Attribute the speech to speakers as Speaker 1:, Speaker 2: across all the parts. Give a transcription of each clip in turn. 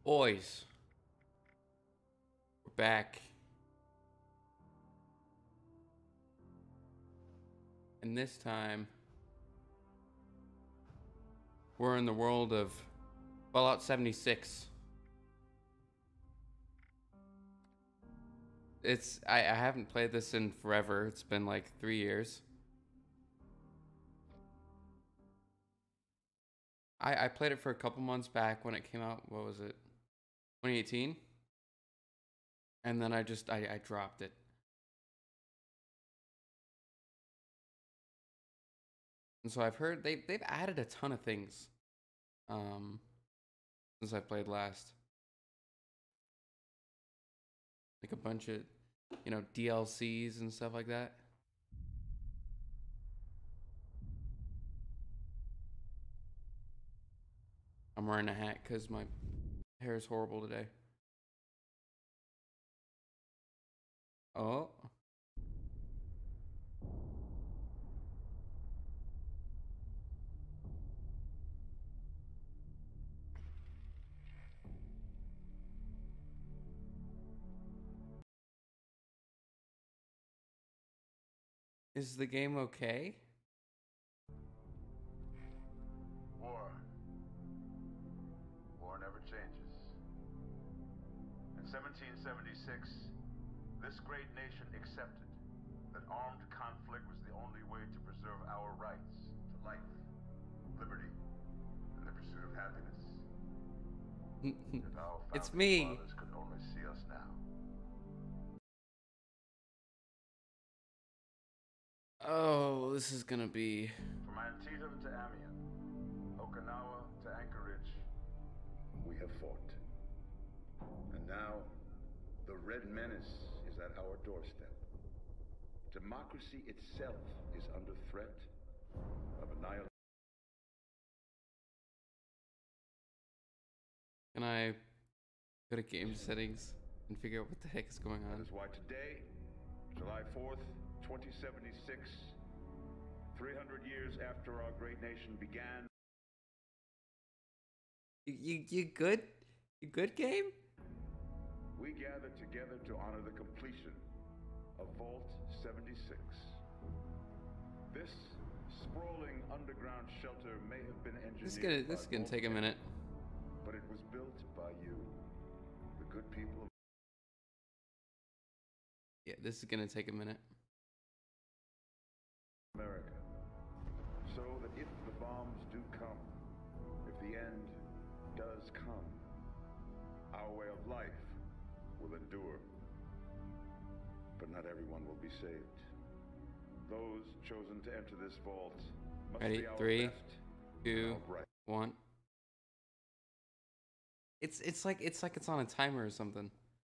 Speaker 1: Boys, we're back. And this time, we're in the world of Fallout 76. I haven't played this in forever. It's been like 3 years. I played it for a couple months back when it came out. What was it? 2018? And then I dropped it. And so I've heard they've added a ton of things since I played last. Like a bunch of, DLCs and stuff like that. I'm wearing a hat because my hair is horrible today. Oh. Is the game okay?
Speaker 2: War never changes. In 1776, this great nation accepted that armed conflict was the only way to preserve our rights to life, liberty, and the pursuit of happiness. If our
Speaker 1: It's
Speaker 2: founding
Speaker 1: me.
Speaker 2: fathers could only see us now.
Speaker 1: Oh, this is gonna be...
Speaker 2: From Antietam to Amiens, Okinawa to Anchorage, we have fought. And now, the Red Menace is at our doorstep. Democracy itself is under threat of annihilation.
Speaker 1: Can I go to game settings and figure out what the heck is going
Speaker 2: That
Speaker 1: on?
Speaker 2: is why today, July 4th, 2076, 300 years after our great nation began,
Speaker 1: You good? You good, game?
Speaker 2: we gather together to honor the completion of Vault 76. This sprawling underground shelter may have been engineered
Speaker 1: This is
Speaker 2: by
Speaker 1: gonna take a
Speaker 2: Vault,
Speaker 1: minute.
Speaker 2: but it was built by you, the good people of
Speaker 1: Yeah, this is gonna take a minute.
Speaker 2: America, so that if the bombs do come, if the end does come, our way of life will endure. But not everyone will be saved. Those chosen to enter this vault must
Speaker 1: Ready?
Speaker 2: be our
Speaker 1: 3,
Speaker 2: best,
Speaker 1: 2,
Speaker 2: our bright.
Speaker 1: 1. It's like it's on a timer or something.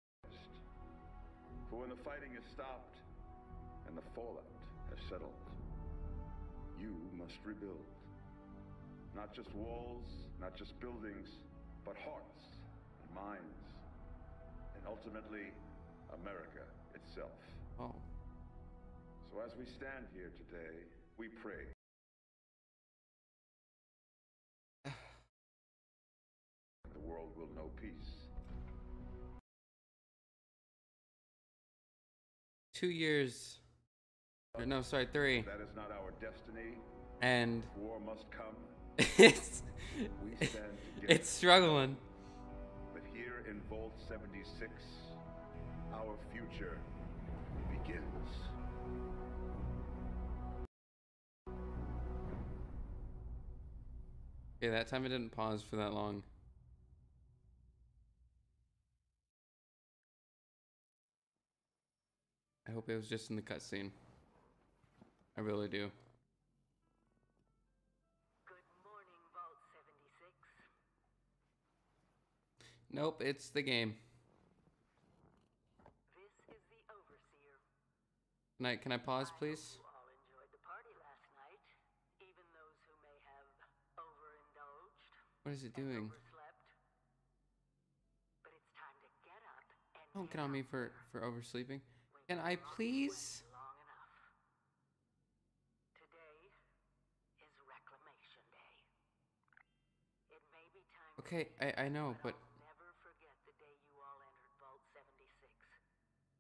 Speaker 2: For when the fighting is stopped and the fallout has settled, you must rebuild. Not just walls, not just buildings, but hearts and minds, and ultimately, America itself.
Speaker 1: Oh.
Speaker 2: So as we stand here today, we pray. The world will know peace.
Speaker 1: 2 years. Or no, sorry, 3.
Speaker 2: That is not our destiny.
Speaker 1: And
Speaker 2: War must come.
Speaker 1: it's
Speaker 2: We stand together.
Speaker 1: it's struggling.
Speaker 2: But here in Vault 76, our future begins.
Speaker 1: Okay, that time it didn't pause for that long. I hope it was just in the cutscene. I really do.
Speaker 3: Good morning, Vault 76.
Speaker 1: Nope, it's the game.
Speaker 3: This is the Overseer.
Speaker 1: Can I pause, please?
Speaker 3: You all enjoyed the party last night, even those who may have overindulged
Speaker 1: What is it
Speaker 3: and
Speaker 1: doing?
Speaker 3: overslept. But it's time to get up and
Speaker 1: Don't
Speaker 3: get
Speaker 1: get on me
Speaker 3: out
Speaker 1: for
Speaker 3: there.
Speaker 1: oversleeping.
Speaker 3: We've
Speaker 1: Can I
Speaker 3: not
Speaker 1: please?
Speaker 3: waited long enough. Today is Reclamation Day. It may be time to
Speaker 1: Okay, I know, but
Speaker 3: I'll never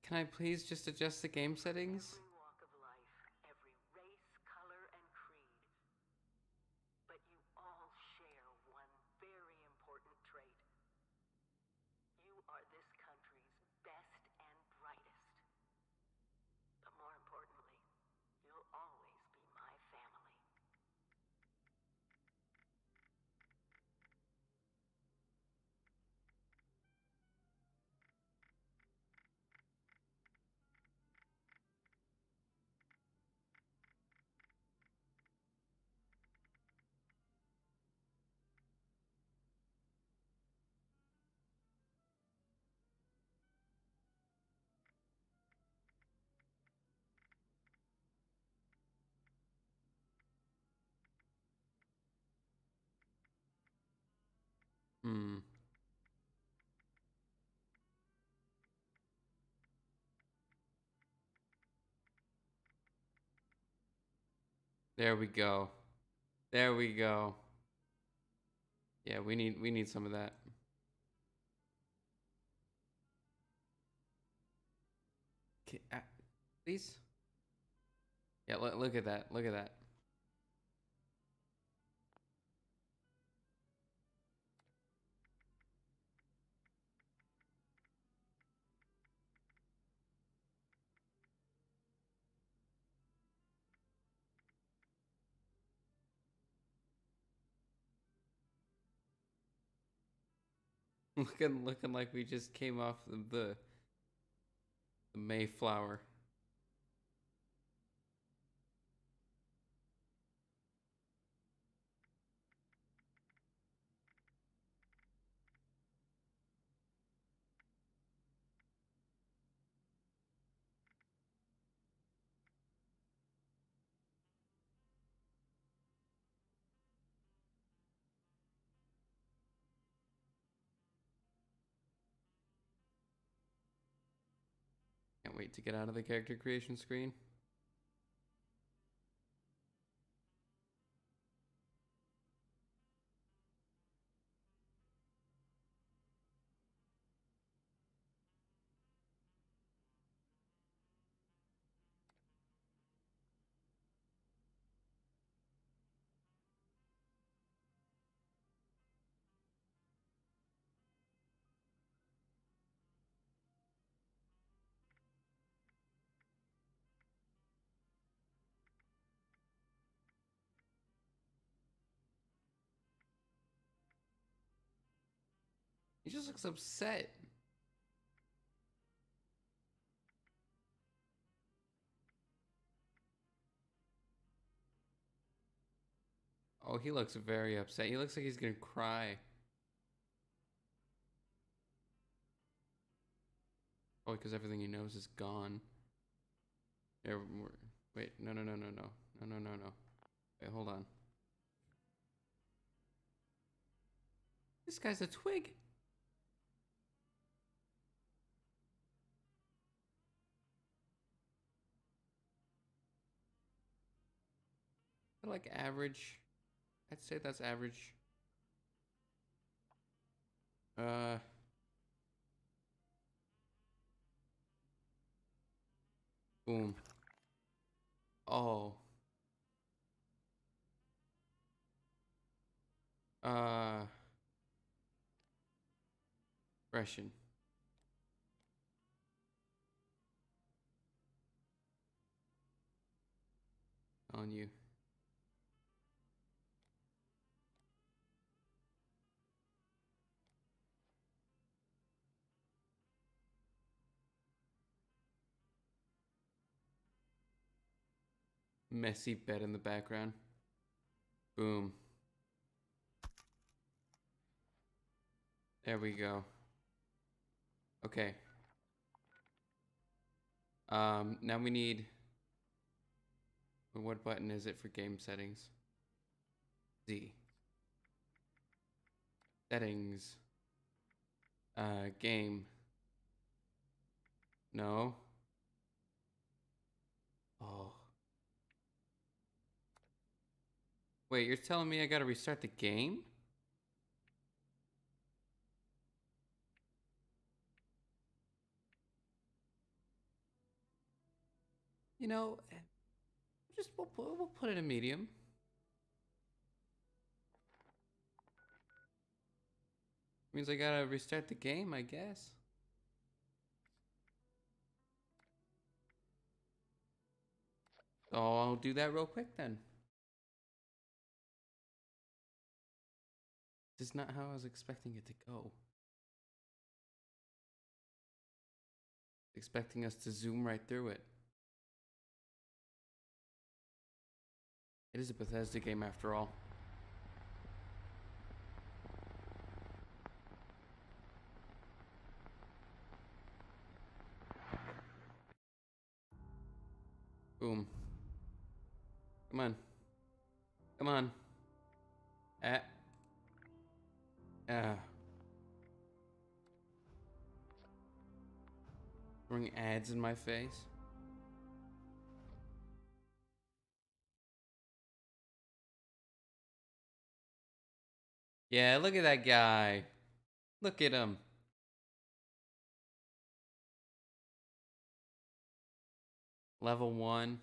Speaker 1: Can I please just adjust the game settings?
Speaker 3: Every walk of life, every race, color, and creed. But you all share one very important trait. You are this country's best and brightest. But more importantly, you'll always be my family.
Speaker 1: Hmm. There we go. There we go. Yeah, we need some of that. Please. Yeah, look at that. Look at that. Looking like we just came off the Mayflower. Can't wait to get out of the character creation screen. He just looks upset. Oh, he looks very upset. He looks like he's gonna cry. Oh, because everything he knows is gone. There, wait, no. Wait, hold on. This guy's a twig. Like average. I'd say that's average. Boom. Oh. Expression. On you. Messy bed in the background. Boom. There we go. Okay. Now we need... What button is it for game settings? Z. Settings. Game. No. Oh. Wait, you're telling me I gotta restart the game? You know, just we'll put it in medium. Means I gotta restart the game, I guess. So I'll do that real quick then. This is not how I was expecting it to go. Expecting us to zoom right through it. It is a Bethesda game after all. Boom. Come on. Come on. Throwing ads in my face. Yeah, look at that guy. Look at him. Level 1.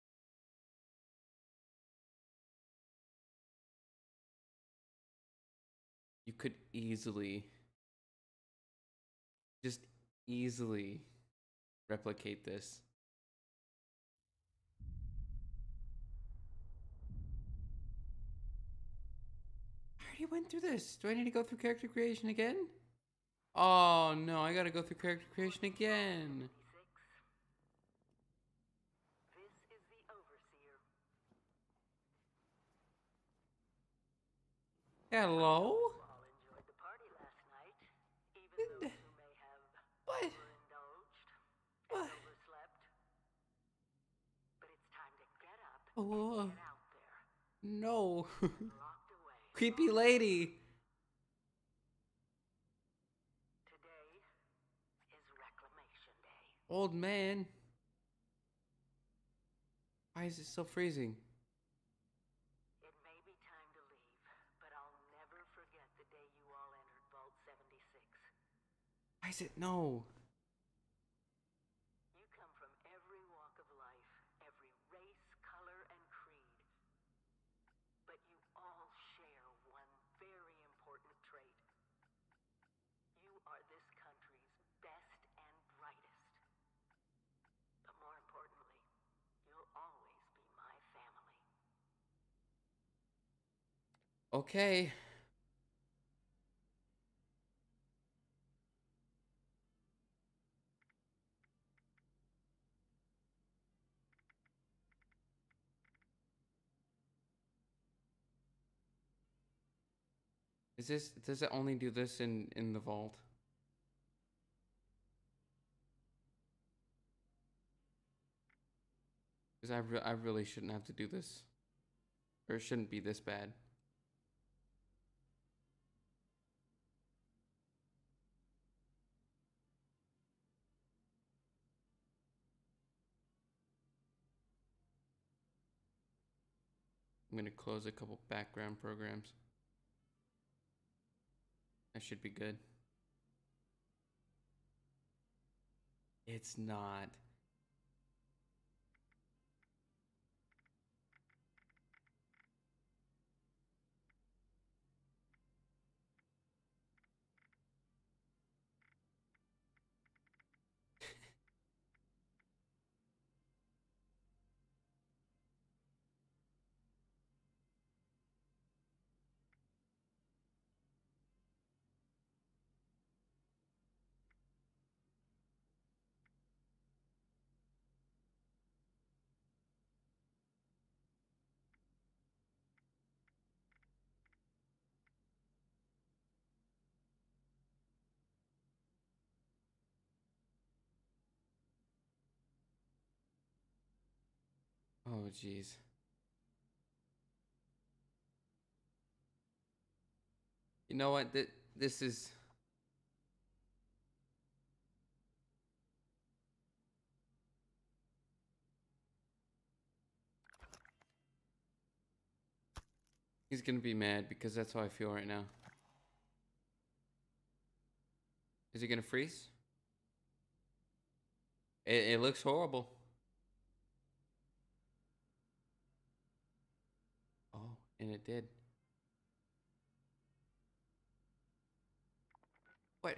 Speaker 1: You could just easily replicate this. I already went through this. Do I need to go through character creation again? Oh no, I gotta go through character creation again.
Speaker 3: This is the Overseer.
Speaker 1: Hello?
Speaker 3: You all enjoyed the party last night, even those who may have
Speaker 1: What?
Speaker 3: overindulged and
Speaker 1: What?
Speaker 3: overslept. But it's time to get up
Speaker 1: Oh,
Speaker 3: and get out there.
Speaker 1: no.
Speaker 3: Locked away.
Speaker 1: Creepy lady.
Speaker 3: Today is Reclamation Day.
Speaker 1: Old man. Why is it still freezing?
Speaker 3: It may be time to leave, but I'll never forget the day you all entered Vault 76.
Speaker 1: Why is it no?
Speaker 3: You come from every walk of life, every race, color, and creed. But you all share one very important trait. You are this country's best and brightest. But more importantly, you'll always be my family.
Speaker 1: Okay. Does it only do this in the vault? Because I really shouldn't have to do this. Or it shouldn't be this bad. I'm gonna close a couple background programs. That should be good. It's not. Oh, jeez. You know what? This is... He's gonna be mad because that's how I feel right now. Is he gonna freeze? It looks horrible. And it did. What?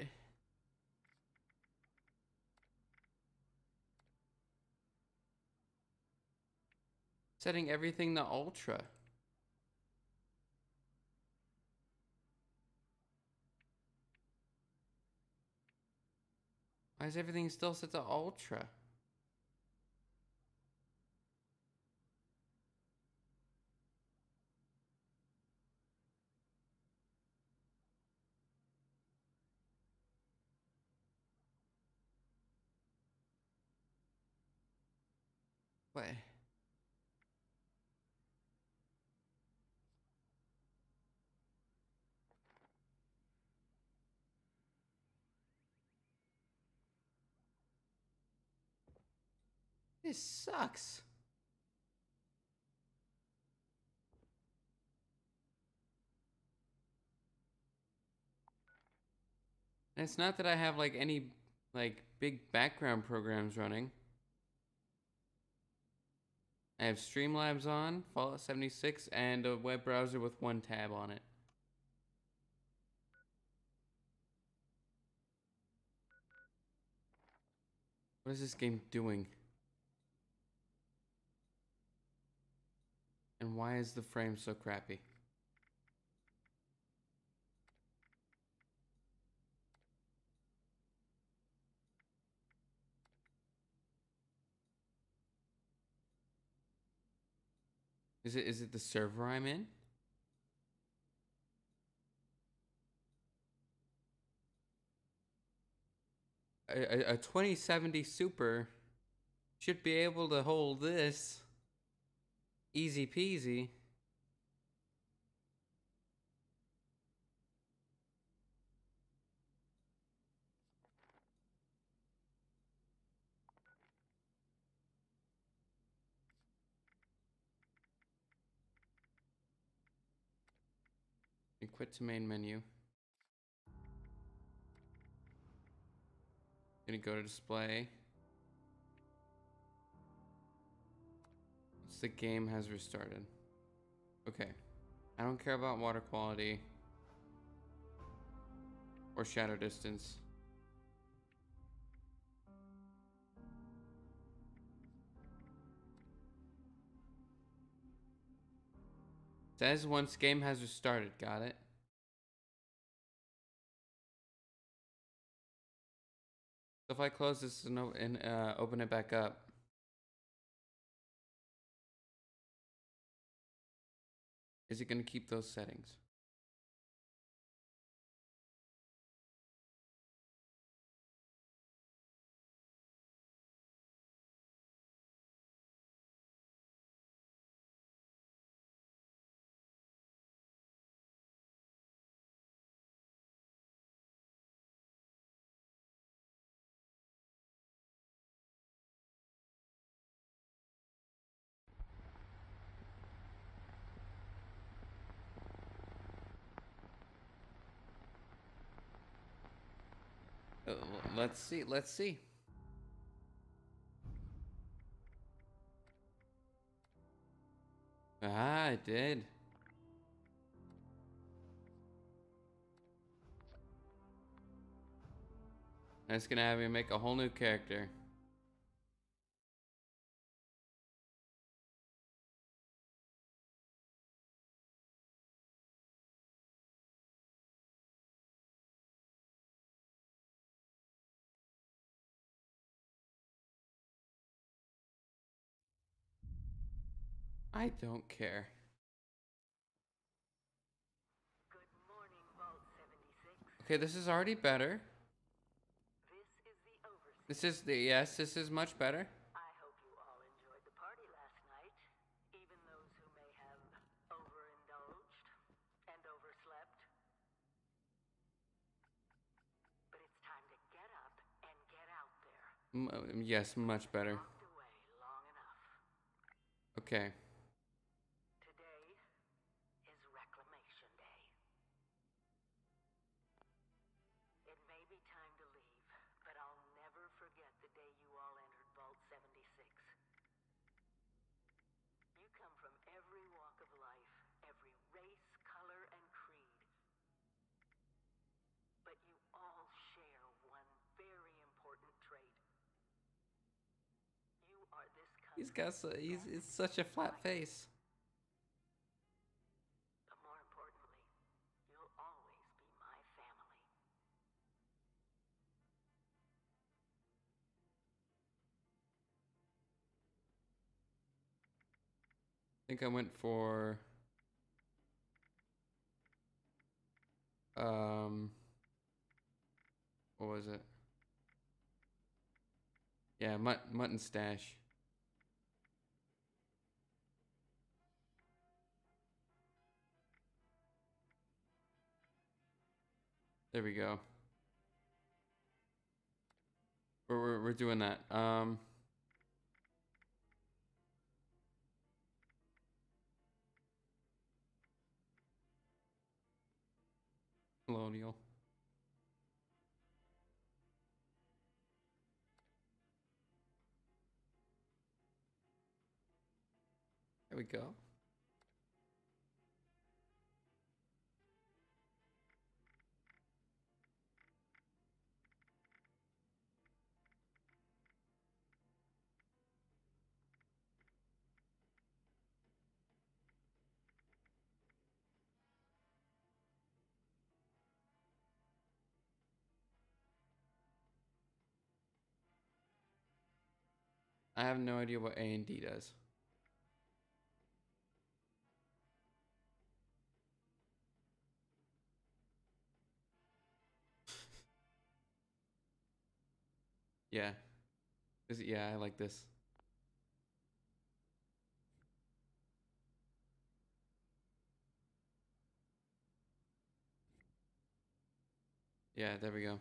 Speaker 1: Setting everything to ultra. Why is everything still set to ultra? What? This sucks. And it's not that I have like any like big background programs running. I have Streamlabs on, Fallout 76, and a web browser with one tab on it. What is this game doing? And why is the frame so crappy? Is it the server I'm in? A 2070 Super should be able to hold this. Easy peasy. And quit to main menu. Gonna go to display. The game has restarted. Okay. I don't care about water quality or shadow distance. Says once game has restarted. Got it. So if I close this and open it back up, is it going to keep those settings? Let's see. Let's see. Ah, it did. That's gonna have me make a whole new character. I don't care.
Speaker 3: Good morning, Vault 76.
Speaker 1: Okay, this is already better.
Speaker 3: This is the Overseer.
Speaker 1: This is the yes. This is much better.
Speaker 3: I hope you all enjoyed the party last night, even those who may have overindulged and overslept. But it's time to get up and get out there.
Speaker 1: Yes, much better.
Speaker 3: Locked away long enough.
Speaker 1: Okay.
Speaker 3: Today is Reclamation Day. It may be time to leave, but I'll never forget the day you all entered Vault 76. You come from every walk of life, every
Speaker 1: He's got it's such a flat face.
Speaker 3: But more importantly, you'll always be my family.
Speaker 1: I think I went for what was it? Yeah, mutton stash. There we go. We're doing that. Colonial. There we go. I have no idea what A and D does. Yeah. Yeah, I like this. Yeah, there we go.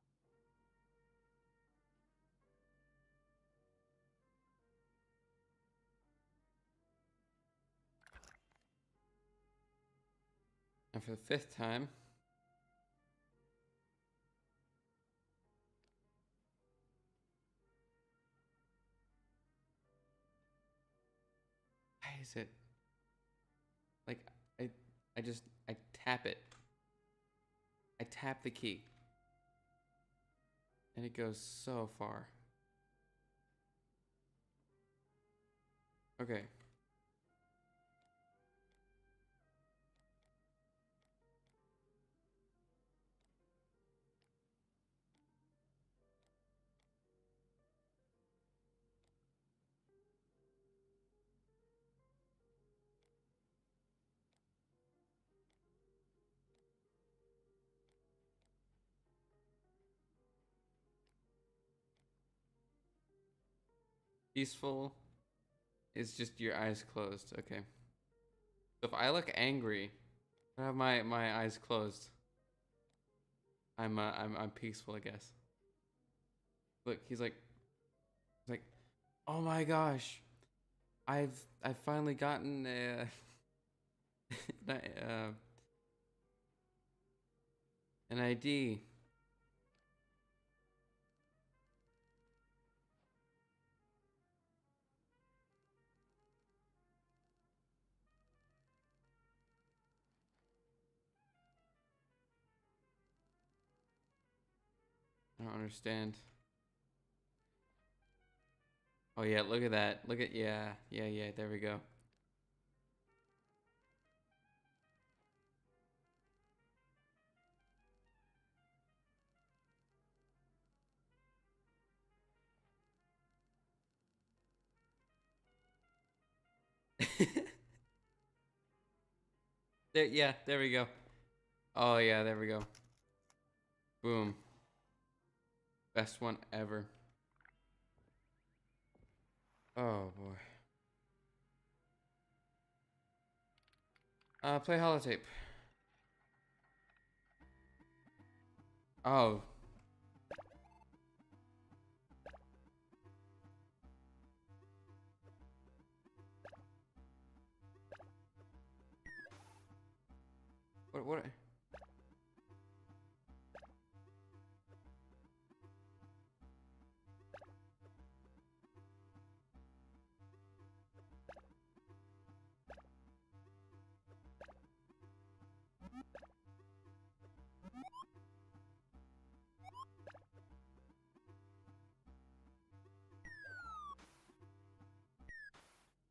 Speaker 1: And for the 5th time. Why is it? Like, I tap it. I tap the key. And it goes so far. Okay. Peaceful is just your eyes closed. Okay. So if I look angry, I have my eyes closed. I'm peaceful, I guess. Look, he's like, oh my gosh, I've finally gotten an ID. I don't understand. Oh yeah, look at that. Look at yeah. There we go. There we go. Oh yeah, there we go. Boom. Best one ever. Oh boy. Play holotape. Oh. What?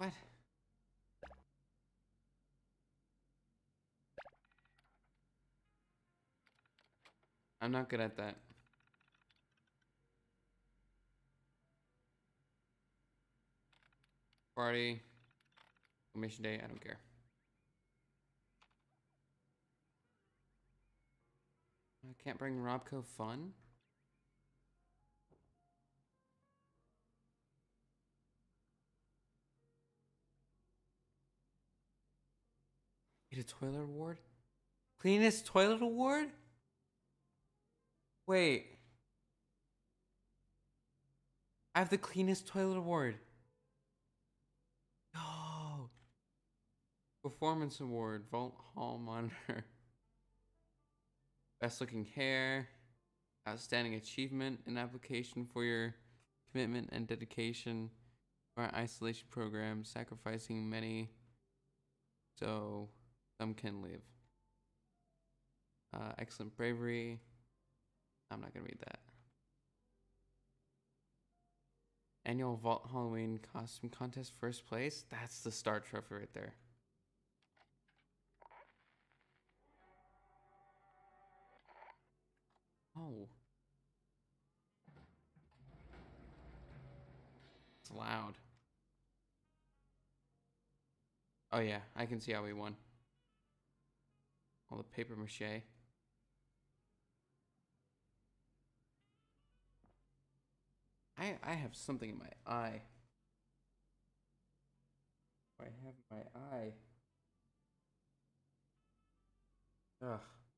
Speaker 1: What? I'm not good at that. Party. Mission day. I don't care. I can't bring Robco fun? Get a toilet award? Cleanest toilet award? Wait. I have the cleanest toilet award. Oh. Performance award. Vault Hall monitor. Best looking hair. Outstanding achievement and application for your commitment and dedication. Our isolation program. Sacrificing many so some can live. Excellent bravery. I'm not gonna read that. Annual Vault Halloween costume contest first place. That's the star trophy right there. Oh. It's loud. Oh yeah, I can see how we won. All the paper mache. I have something in my eye. I have my eye. Ugh.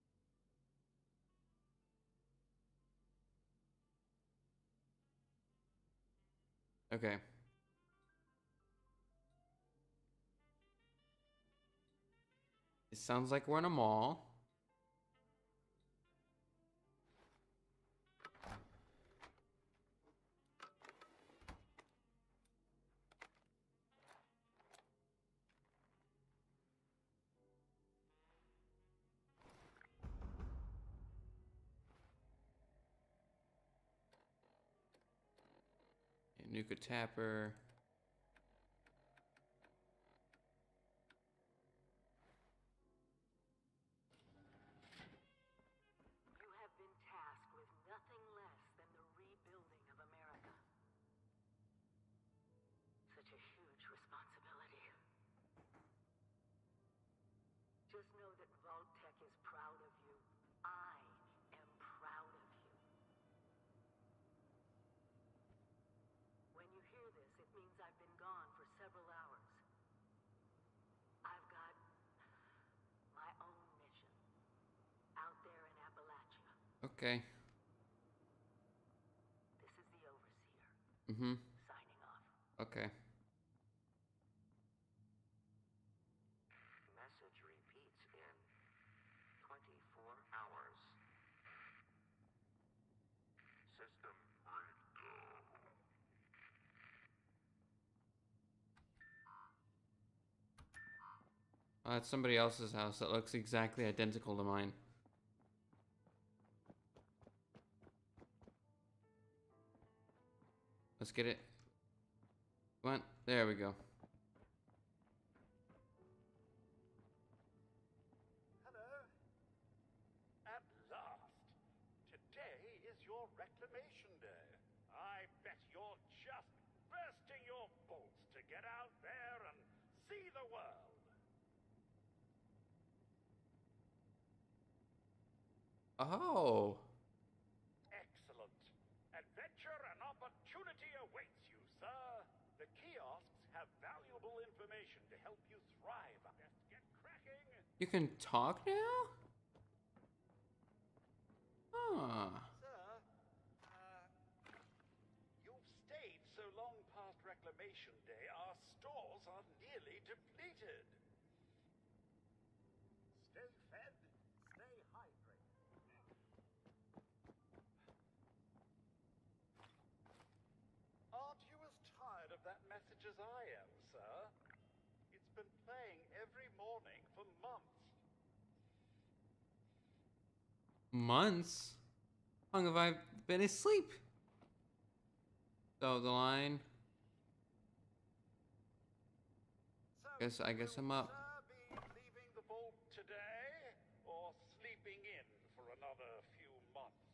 Speaker 1: Okay. It sounds like we're in a mall. Nuka Tapper.
Speaker 3: You have been tasked with nothing less than the rebuilding of America. Such a huge responsibility. Just know that Vault-Tec is proud of you. I am proud of you. When you hear this, it means I've been gone for several hours. I've got my own mission out there in Appalachia.
Speaker 1: Okay.
Speaker 3: This is the Overseer.
Speaker 1: Mm-hmm.
Speaker 3: Signing off.
Speaker 1: Okay.
Speaker 4: Message repeats in 24 hours. System breakdown.
Speaker 1: That's somebody else's house that looks exactly identical to mine. Let's get it. Come on. There we go.
Speaker 5: Hello. At last. Today is your reclamation day. I bet you're just bursting your bolts to get out there and see the world.
Speaker 1: Oh.
Speaker 5: Excellent. Adventure and opportunity awaits you, sir. The kiosks have valuable information to help you thrive. Best get cracking.
Speaker 1: You can talk now? Huh.
Speaker 5: Sir, you've stayed so long past reclamation day, our stores are nearly depleted. Stay fed, stay hydrated. Aren't you as tired of that message as I am, sir? It's been playing every morning for months.
Speaker 1: Months? How long have I been asleep? So the line. I guess I'm up.
Speaker 5: Sir, be leaving the vault today or sleeping in for another few months?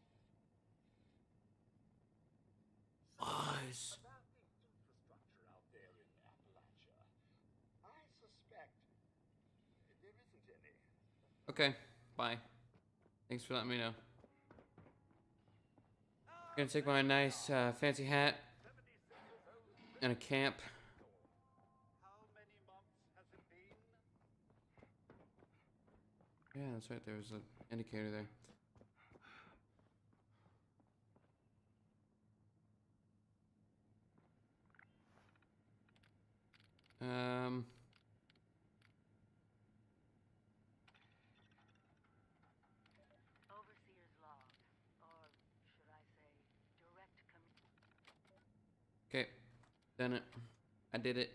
Speaker 1: Buzz.
Speaker 5: About the infrastructure out there in Appalachia, I suspect there isn't any.
Speaker 1: Okay, bye. Thanks for letting me know. Gonna take my nice fancy hat and a camp.
Speaker 5: How many months has it been?
Speaker 1: Yeah, that's right. There was an indicator there.
Speaker 3: Overseer's log, or should I say, direct
Speaker 1: Okay, done it. I did it.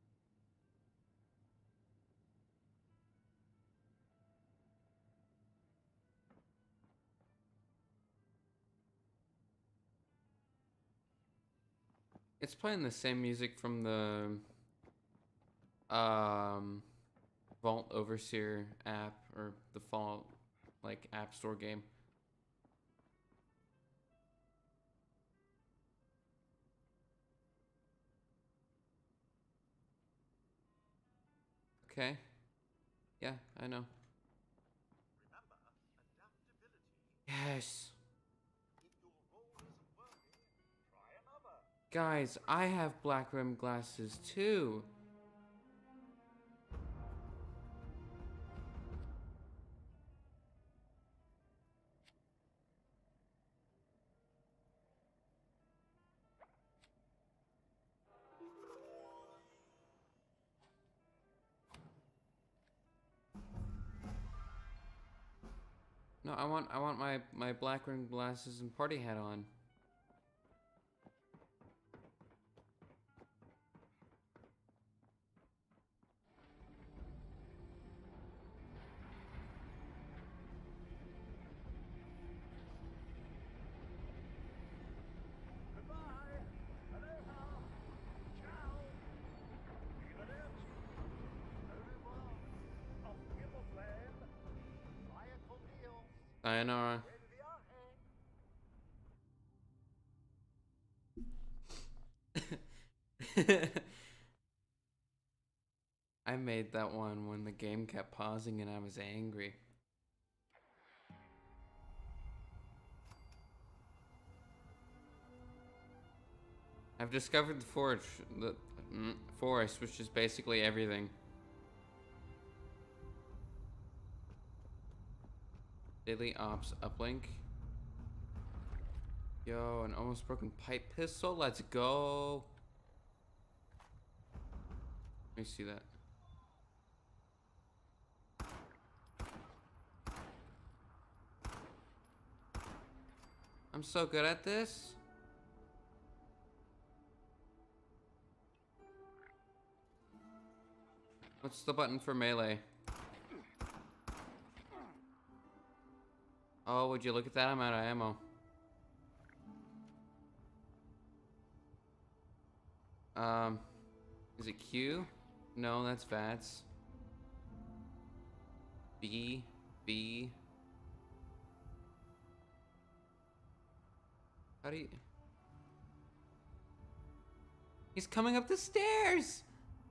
Speaker 1: It's playing the same music from the Vault Overseer app or the Fallout like App Store game. Okay. Yeah, I know.
Speaker 5: Remember, adaptability.
Speaker 1: Yes.
Speaker 5: If your role isn't working, try another.
Speaker 1: Guys, I have black rim glasses too. No, I want my black rim glasses and party hat on.
Speaker 5: Goodbye. Aloha. Ciao. Arrivederci. Au revoir. Auf Wiedersehen. Vaya con Dios.
Speaker 1: Sayonara.
Speaker 5: Buen viaje.
Speaker 1: I made that one when the game kept pausing and I was angry. I've discovered the forest, which is basically everything. Daily ops uplink. Yo, an almost broken pipe pistol. Let's go. Let me see that. I'm so good at this. What's the button for melee? Oh, would you look at that? I'm out of ammo. Is it Q? No, that's VATS. B. How do you... He's coming up the stairs!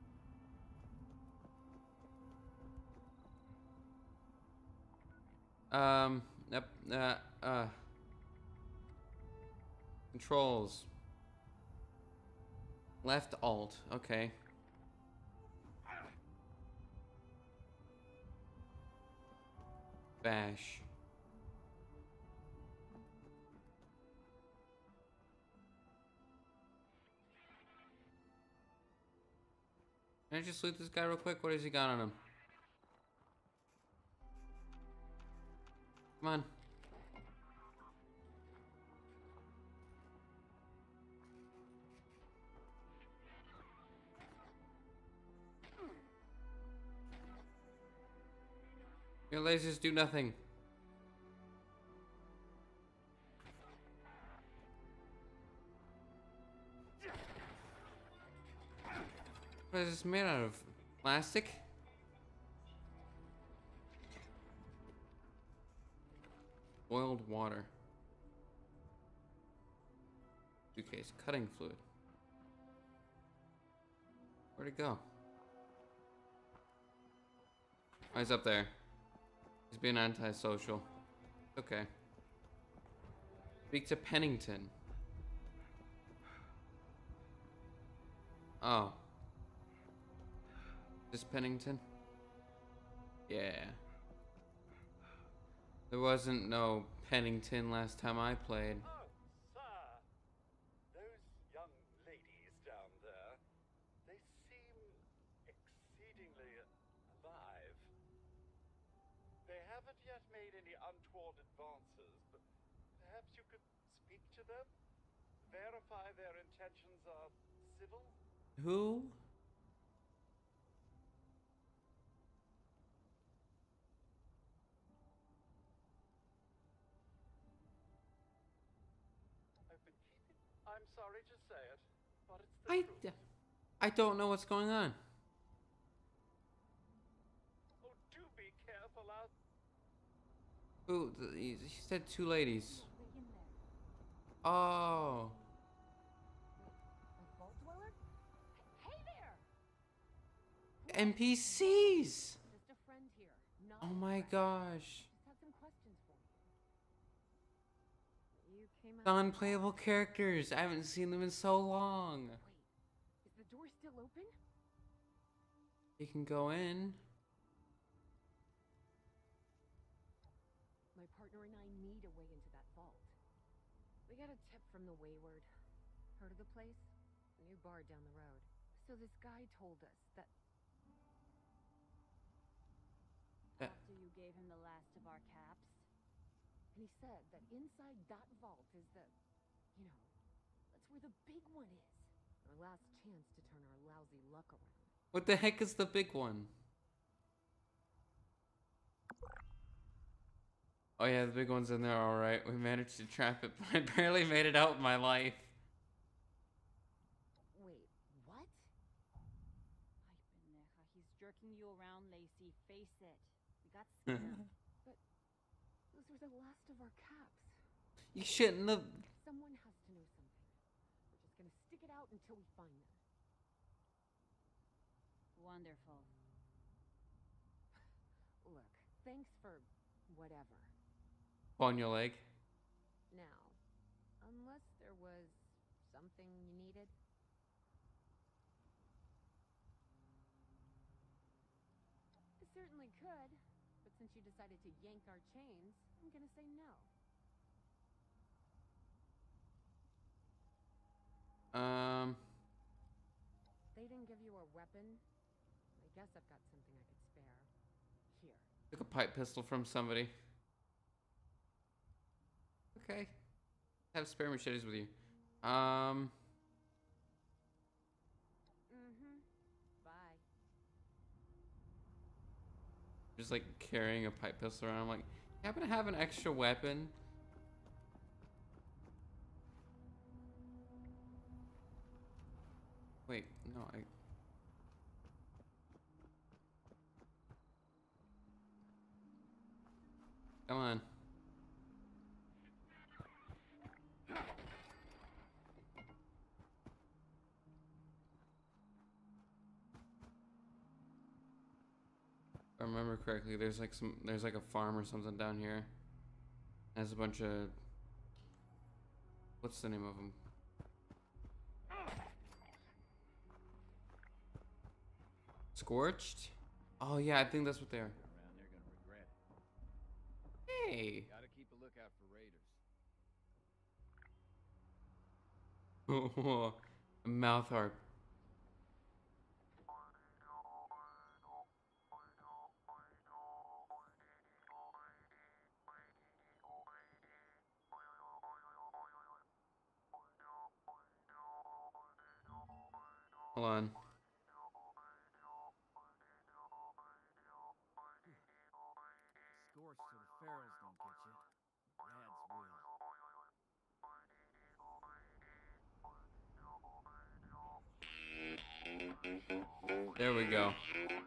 Speaker 1: Yep, controls. Left alt, okay. Bash. Can I just loot this guy real quick? What has he got on him? Come on. Your lasers do nothing. What is this made out of? Plastic? Boiled water. Suitcase. Cutting fluid. Where'd it go? Oh, he's up there. He's being antisocial. Okay. Speak to Pennington. Oh. This Pennington? Yeah. There wasn't no Pennington last time I played.
Speaker 5: Oh, sir. Those young ladies down there, they seem exceedingly alive. They haven't yet made any untoward advances, but perhaps you could speak to them? Verify their intentions are civil?
Speaker 1: Who?
Speaker 5: I'm sorry to say it, but it's the truth.
Speaker 1: I don't know what's going on.
Speaker 5: Oh, do be careful out.
Speaker 1: Who? He said two ladies. Oh.
Speaker 6: A vault dweller? Hey there!
Speaker 1: NPCs!
Speaker 6: Just a friend here. Not
Speaker 1: Oh
Speaker 6: a
Speaker 1: my
Speaker 6: friend.
Speaker 1: gosh.
Speaker 6: Just have some questions for you. You came out.
Speaker 1: Non-playable characters. I haven't seen them in so long.
Speaker 6: Wait, is the door still open?
Speaker 1: You can go in.
Speaker 6: My partner and I need a way into that vault. We got a tip from the Wayward. Heard of the place? A new bar down the road. So this guy told us that after you gave him the last of our caps, and he said that inside that vault is the, you know, that's where the big one is. Our last chance to turn our lousy luck around.
Speaker 1: What the heck is the big one? Oh yeah, the big one's in there, alright. We managed to trap it, but I barely made it out in my life.
Speaker 6: Wait, what?
Speaker 7: Ay, pendeja. He's jerking you around, Lacey. Face it. We got scared.
Speaker 6: But those were the last of our caps.
Speaker 1: You shouldn't have...
Speaker 6: Someone has to know something. We're just gonna stick it out until we find them.
Speaker 7: Wonderful.
Speaker 6: Look, thanks for whatever.
Speaker 1: On your leg.
Speaker 6: Now, unless there was something you needed. I certainly could, but since you decided to yank our chains, I'm gonna say no. They didn't give you a weapon. I guess I've got something I could spare. Here.
Speaker 1: Took a pipe pistol from somebody. Okay. Have spare machetes with you.
Speaker 6: Mm-hmm. Bye.
Speaker 1: Just like carrying a pipe pistol around. I'm like, you happen to have an extra weapon? Wait, no, Come on. If I remember correctly, there's like a farm or something down here. Has a bunch of, what's the name of them? Scorched? Oh yeah, I think that's what they are.
Speaker 8: Around there gonna regret it.
Speaker 1: Hey.
Speaker 8: Gotta keep a lookout for raiders.
Speaker 1: Mouth harp. Hold on.
Speaker 8: Scorched so the ferals don't get you. Lads will.
Speaker 1: There we go.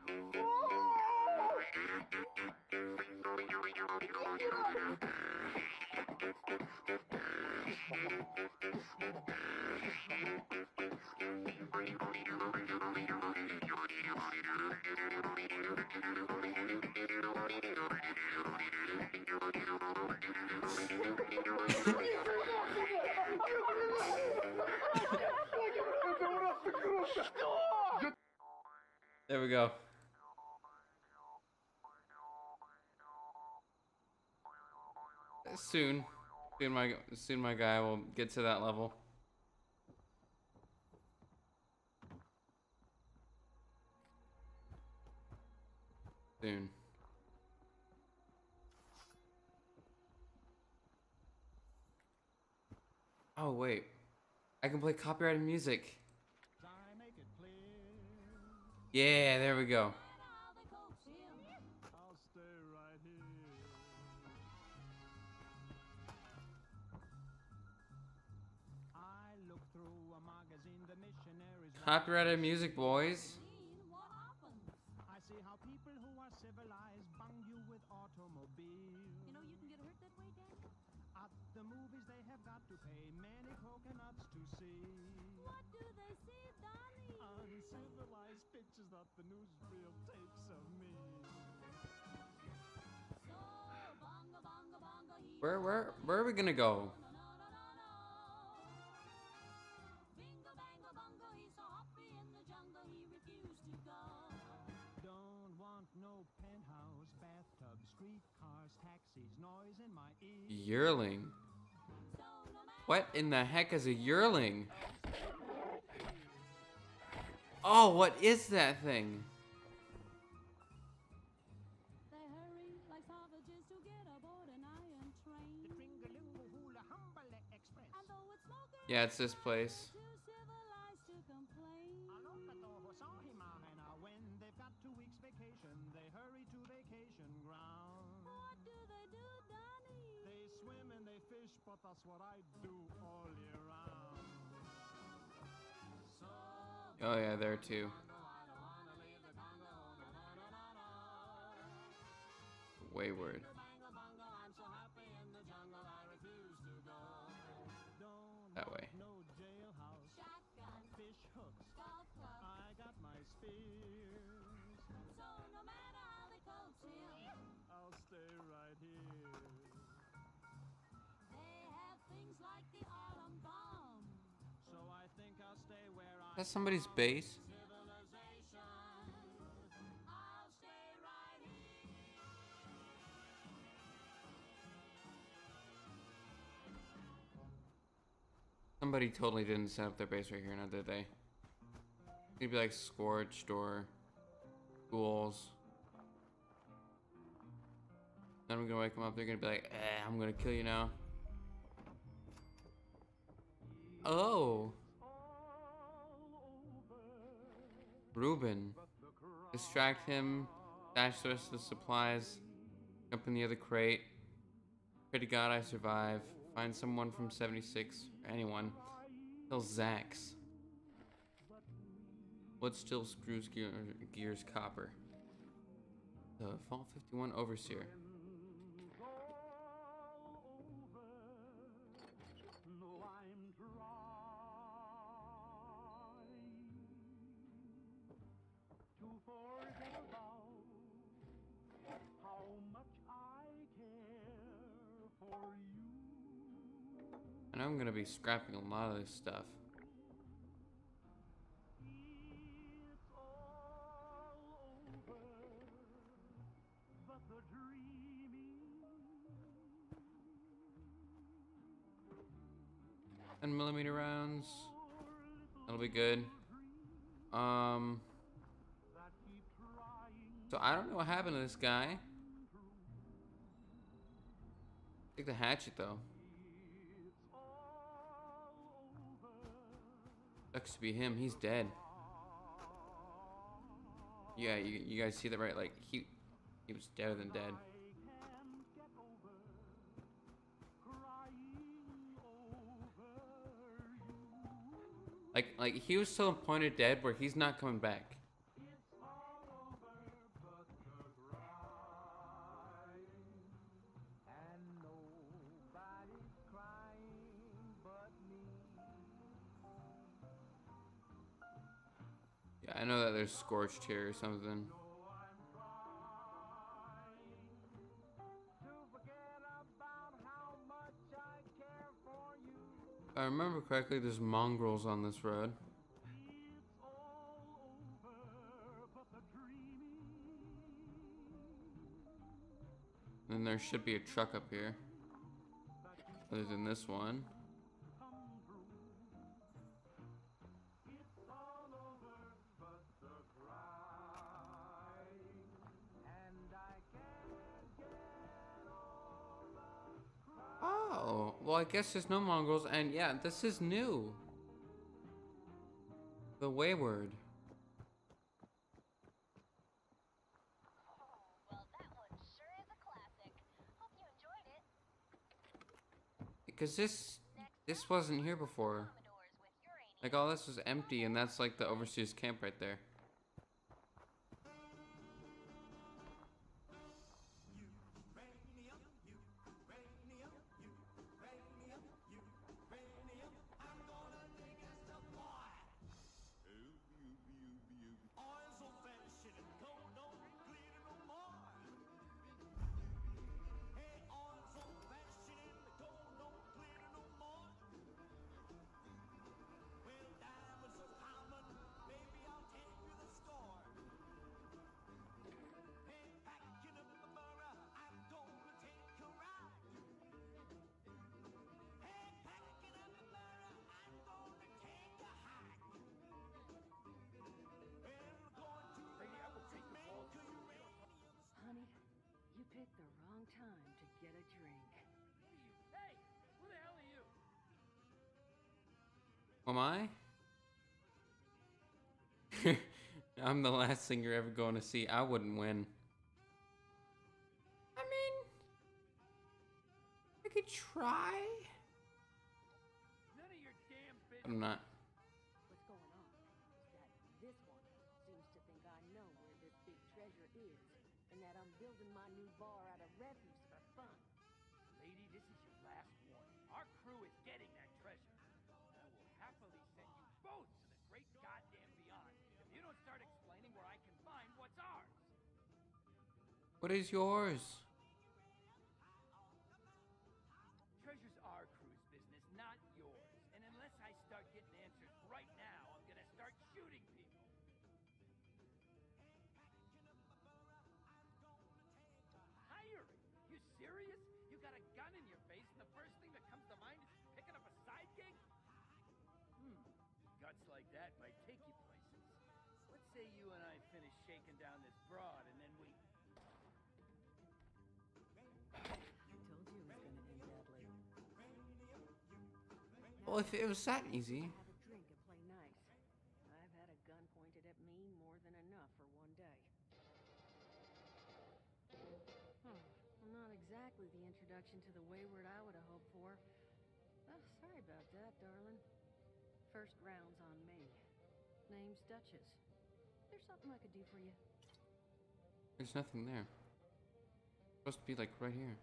Speaker 1: There we go. Soon my guy will get to that level. Soon. Oh wait, I can play copyrighted music. Yeah, there we go. Copyrighted music, boys.
Speaker 9: I see how people who are civilized bung you with automobiles.
Speaker 7: You know you can get hurt that way, Daniel?
Speaker 9: At the movies they have got to pay many coconuts to see.
Speaker 7: What do they see, Donnie?
Speaker 9: Uncivilized pictures that the newsreel takes of me.
Speaker 7: So, bongo, bongo, bongo, he
Speaker 1: Where are we gonna go?
Speaker 7: Bingo, bango, bongo, he's so hoppy in the jungle, he refused to go.
Speaker 9: Don't want no penthouse, bathtub, streetcars, taxis, noise in my ears.
Speaker 1: Yearling. What in the heck is a yearling? Oh, what is that thing?
Speaker 7: They hurry like savages to get aboard an iron train.
Speaker 9: The Tringaloo Hula Humbale Express.
Speaker 7: And though it's smoking,
Speaker 1: Yeah, it's this place.
Speaker 7: too civilized to complain.
Speaker 9: When they've got 2 weeks vacation, they hurry to vacation ground.
Speaker 7: What do, Donnie?
Speaker 9: They swim and they fish, but that's what I do all year round. So
Speaker 1: Oh yeah, there too. Wayward. That way.
Speaker 9: no jailhouse,
Speaker 7: Shotgun,
Speaker 9: fish hooks.
Speaker 7: golf club.
Speaker 9: I got my spears.
Speaker 7: So no matter how they coax him,
Speaker 9: I'll stay right here.
Speaker 7: they have things like the autumn bomb.
Speaker 9: So I think I'll stay where I
Speaker 1: That's somebody's base.
Speaker 7: Civilization, I'll stay right here.
Speaker 1: Somebody totally didn't set up their base right here, now did they? It'd be like Scorched or Ghouls. Then I'm gonna wake them up, they're gonna be like, I'm gonna kill you now. Oh! Reuben. Distract him, stash the rest of the supplies, jump in the other crate. Pray to God I survive. Find someone from 76, or anyone. Kill Zax. What still screws gears copper? The Fall 51 Overseer.
Speaker 9: No, I'm trying to forget about how much I care for you.
Speaker 1: And I'm gonna be scrapping a lot of this stuff.
Speaker 9: It's all over, but the dreaming
Speaker 1: 10mm rounds. That'll be good.
Speaker 9: that keep trying.
Speaker 1: So I don't know what happened to this guy. Take the hatchet though. Sucks to be him. He's dead. Yeah, you guys see that, right? Like he was deader than dead. Like he was so pointed dead where he's not coming back. Yeah, I know that there's scorched here or something. If I remember correctly, there's mongrels on this road. And there should be a truck up here. Other than this one. Oh, well, I guess there's no mongrels, and yeah, this is new. The Wayward.
Speaker 10: Well, that one sure is a classic. Hope you enjoyed it.
Speaker 1: Because this wasn't here before.
Speaker 10: Commodores with uranium.
Speaker 1: Like, all this was empty, and that's like the overseer's camp right there.
Speaker 3: Honey, you picked the wrong time to get a drink.
Speaker 8: Hey, who the hell are you?
Speaker 1: Am I? I'm the last thing you're ever going to see. I wouldn't win. I mean, I could try.
Speaker 8: None of your damn business.
Speaker 1: I'm not.
Speaker 3: What's going on is that this one seems to think I know where this big treasure is, and that I'm building my new bar out of refuse for fun.
Speaker 8: Lady, this is your last warning. Our crew is getting that treasure. I will happily send you both to the great goddamn beyond if you don't start explaining where I can find what's ours.
Speaker 1: What is yours?
Speaker 8: Treasure's our crew's business, not yours. And unless I start getting answers right now, I'm gonna start shooting people. Hiring? You serious? You got a gun in your face and the first thing that comes to mind is picking up a side gig? Guts like that might take you places. Let's say you and I finish shaking down this broad and then we...
Speaker 3: I told you it was gonna end badly.
Speaker 1: Well, if it was that easy.
Speaker 3: Have a drink and play nice. I've had a gun pointed at me more than enough for one day. Well, not exactly the introduction to the Wayward I would have hoped for. Oh, sorry about that, darling. First round's on me. Name's Duchess. There's something I could do for you.
Speaker 1: There's nothing there. Supposed to be like right here.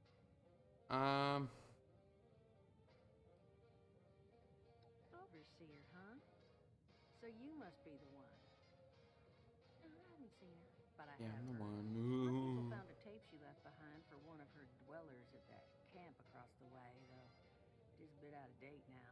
Speaker 3: Overseer, huh? So you must be the one. No, I haven't seen her, but I
Speaker 1: Yeah,
Speaker 3: have
Speaker 1: I'm the
Speaker 3: heard.
Speaker 1: one.
Speaker 3: Some people
Speaker 1: Ooh.
Speaker 3: found a tape she left behind for one of her dwellers at that camp across the way, though it is a bit out of date now.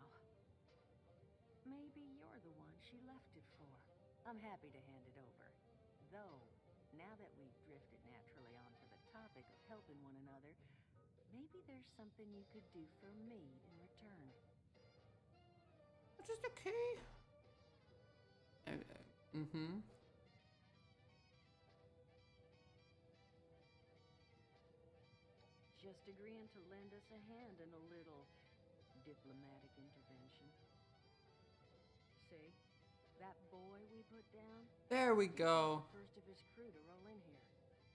Speaker 3: Maybe you're the one she left it for. I'm happy to hand it over. Though, now that we've drifted naturally onto the topic of helping one another, maybe there's something you could do for me in return.
Speaker 1: Just okay. Mm-hmm.
Speaker 3: Just agreeing to lend us a hand in a little diplomatic intervention. See? That boy we put down?
Speaker 1: There we
Speaker 3: He's
Speaker 1: go.
Speaker 3: the first of his crew to roll in here.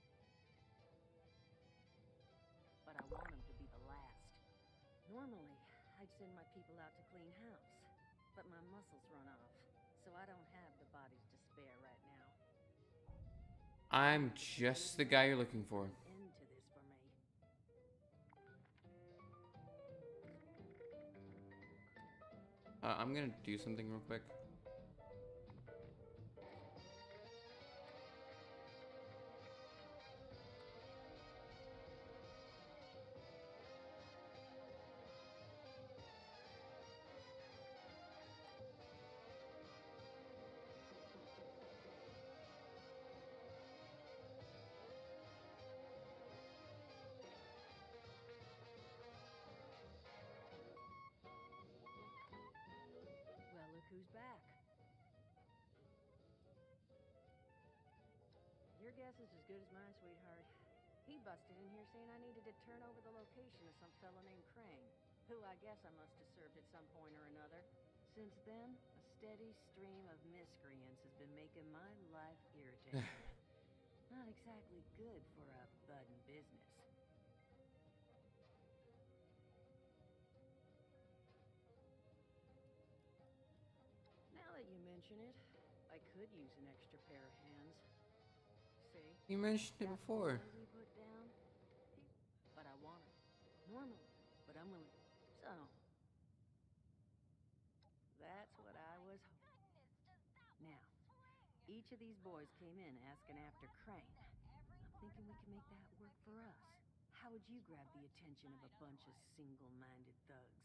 Speaker 3: But I want him to be the last. Normally, I'd send my people out to clean house. But my muscles run off, so I don't have the bodies to spare right now.
Speaker 1: I'm just the guy you're looking for.
Speaker 3: End to this for me.
Speaker 1: I'm gonna do something real quick.
Speaker 3: guess is as good as mine, sweetheart. He busted in here saying I needed to turn over the location of some fellow named Crane, who I guess I must have served at some point or another. Since then, a steady stream of miscreants has been making my life irritating. Not exactly good for a budding business. Now that you mention it, I could use an extra pair of hands. See?
Speaker 1: You mentioned it
Speaker 3: That
Speaker 1: before.
Speaker 3: boy we put down, but I want it. Normally, but I'm willing. So, that's what I was hoping. Now, each of these boys came in asking after Crane. I'm thinking we can make that work for us. How would you grab the attention of a bunch of single-minded thugs?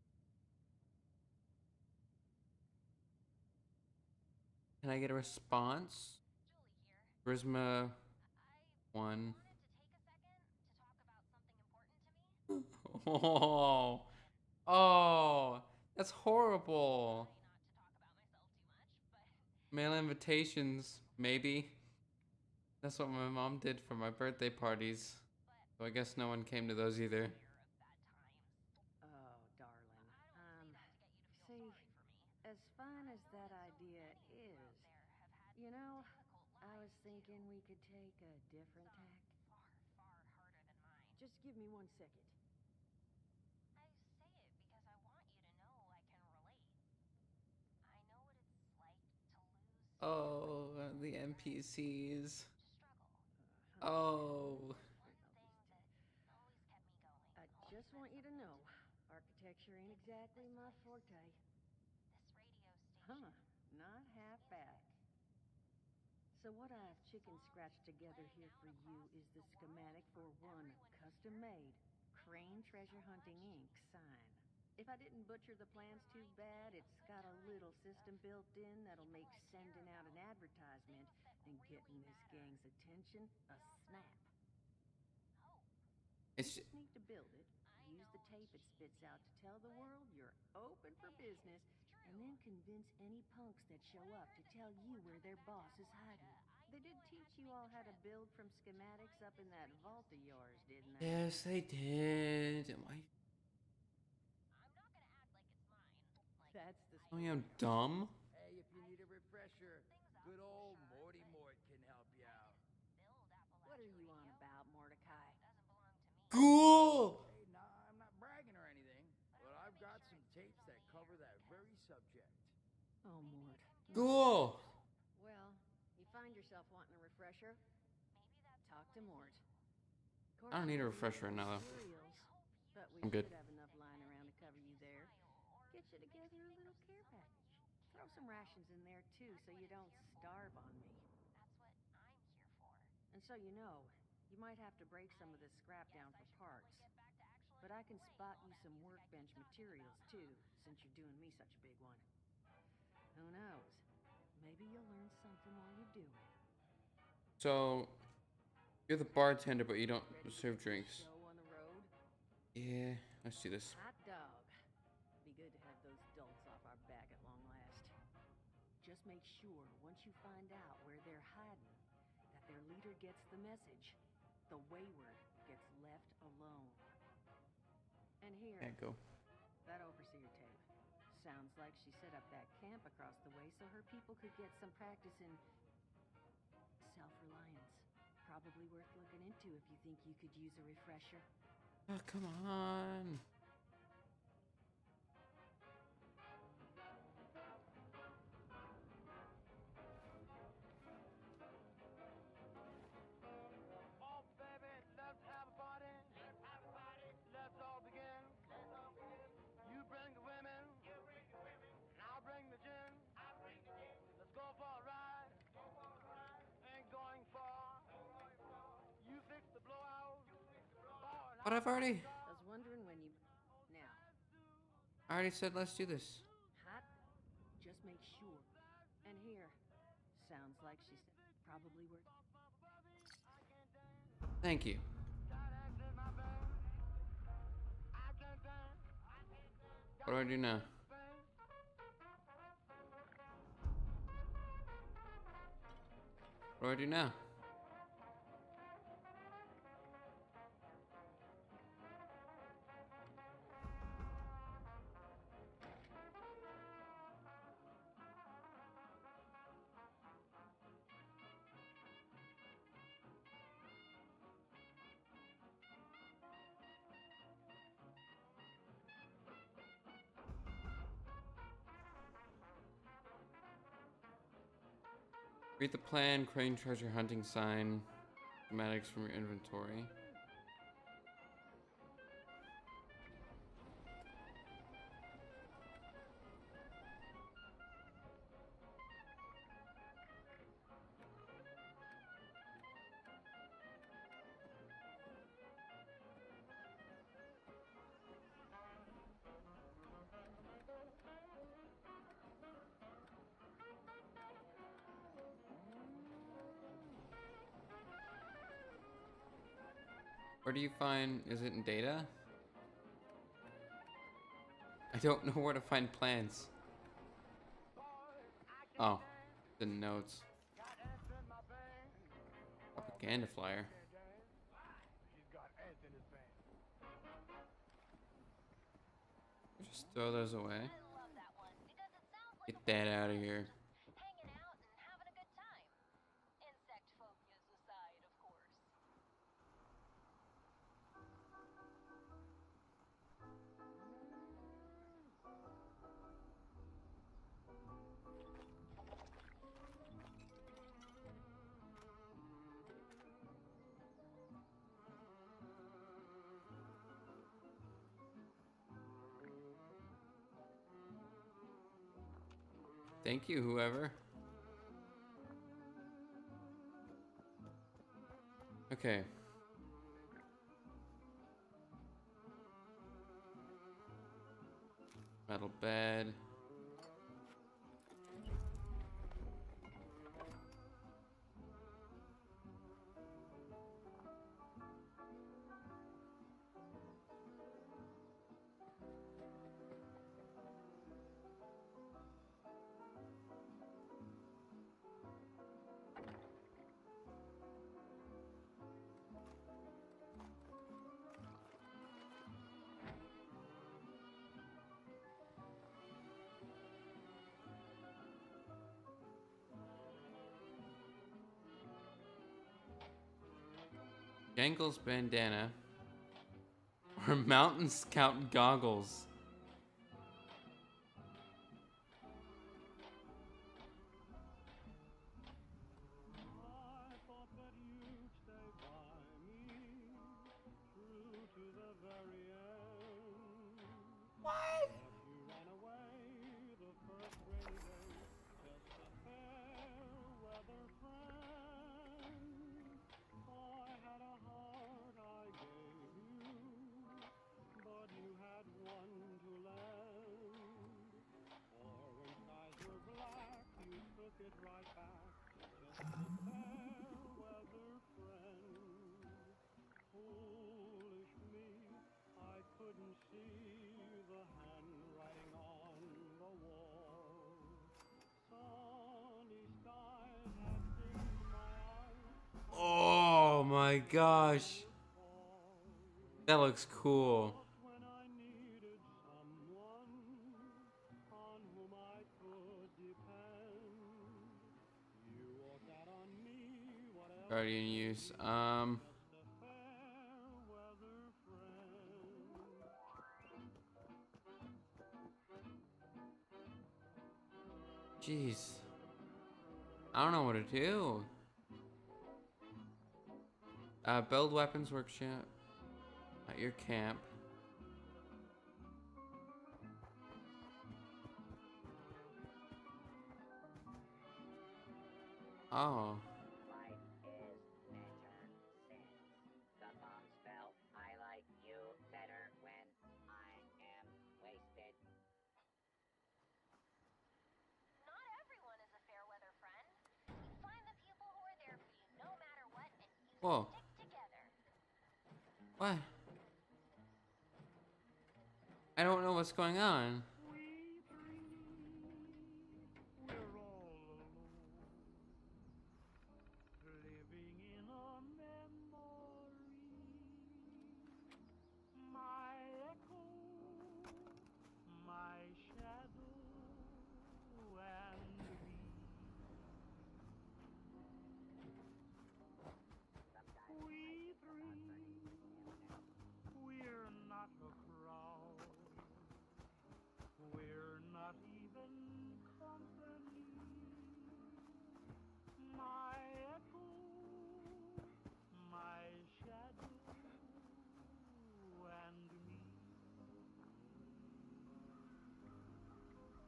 Speaker 1: Can I get a response? Charisma 1. Oh, oh, that's horrible. Mail invitations, maybe. That's what my mom did for my birthday parties. So I guess no one came to those either.
Speaker 3: Oh, darling. See, as fine as that idea is, you know, I was thinking we could take a different tack. Just give me 1 second.
Speaker 1: Oh, the NPCs. Oh.
Speaker 3: I just want you to know, architecture ain't exactly my forte. Huh, not half bad. So what I've chicken scratched together here for you is the schematic for one custom-made Crane Treasure Hunting Inc. sign. If I didn't butcher the plans too bad, it's got a little system built in that'll make sending out an advertisement and getting this gang's attention a snap. You
Speaker 1: It's
Speaker 3: just need to build it, use the tape it spits out to tell the world you're open for business, and then convince any punks that show up to tell you where their boss is hiding. They did teach you all how to build from schematics up in that vault of yours, didn't they?
Speaker 1: yes, they did. Am I?
Speaker 3: That's the
Speaker 1: I am dumb.
Speaker 8: Hey, if you need a refresher, good old Morty Mort can help you out.
Speaker 3: What are you on about, Mordecai?
Speaker 1: Cool.
Speaker 8: Hey, nah, I'm not bragging or anything, but I've got some tapes that cover that very subject.
Speaker 3: Oh, Mort.
Speaker 1: Cool.
Speaker 3: Well, you find yourself wanting a refresher? Talk to Mort.
Speaker 1: I don't need a refresher now, though.
Speaker 3: Materials, but we
Speaker 1: I'm good.
Speaker 3: should have enough lying around to cover you there. Get you together a little care package. Throw some rations in there too, so you don't starve on me. And so you know, you might have to break some of this scrap down for parts. But I can spot you some workbench materials too, since you're doing me such a big one. Who knows? Maybe you'll learn something while you do it.
Speaker 1: So, you're the bartender, but you don't serve drinks.
Speaker 3: Show on the road?
Speaker 1: Yeah, let's do this.
Speaker 3: Hot dog. Be good to have those dolts off our back at long last. Just make sure, once you find out where they're hiding, that their leader gets the message. The wayward gets left alone. And here,
Speaker 1: Can't go.
Speaker 3: that overseer tape. Sounds like she set up that camp across the way so her people could get some practice in self-reliance. Probably worth looking into if you think you could use a refresher.
Speaker 1: Oh, come on.
Speaker 8: Oh, baby, let's have a party. Let's have a party. Let's all begin. Let's all begin. You bring the women. You bring the women. And I'll bring the gin. I'll bring the gin. Let's go for a ride. Go for a ride. Ain't going far. Ain't going far. You fix the blowout. You fix the blowout.
Speaker 1: But I've already...
Speaker 3: I was wondering when you... Now,
Speaker 1: I already said let's do this.
Speaker 3: hot? Just make sure. And here, sounds like she said probably worth...
Speaker 1: Thank you. What do I do now? What do I do now? Read the plan, crane treasure hunting sign, schematics from your inventory. Where do you find, is it in data? I don't know where to find plants. Oh, the notes. Propaganda flyer. Just throw those away.
Speaker 10: I love that one because it sounds like
Speaker 1: Get that out of here.
Speaker 10: hanging out and having a good time. Insect phobias aside, of course.
Speaker 1: Thank you, whoever. Okay. Metal bed. Jangles bandana. Or mountain scout goggles.
Speaker 9: I thought that you'd stay by me true to the very end. What? But you ran away the first rainy day, just a fair weather friend. I had a heart I gave you, but you had one to lend. For when skies were black, you took it right back. Just a fair weather friend. Foolish me, I couldn't see the handwriting on the wall. Sunny skies had dimmed my eyes.
Speaker 1: Oh my gosh. That looks cool.
Speaker 9: When I needed someone on whom I could depend, you walked out on me. What else?
Speaker 1: Guardian use.
Speaker 9: Just a fair weather friend.
Speaker 1: Jeez. I don't know what to do. Build weapons workshop at your camp. Oh.
Speaker 4: Life is better since the bomb spell. I like you better when I am wasted.
Speaker 10: Not everyone is a fair weather friend. You find the people who are there for you no matter what, and you
Speaker 1: Whoa.
Speaker 10: stick together.
Speaker 1: What? I don't know what's going on.
Speaker 9: We three, we're all alone, living in a memory. My echo, my shadow, and me. We three, we're not a crowd.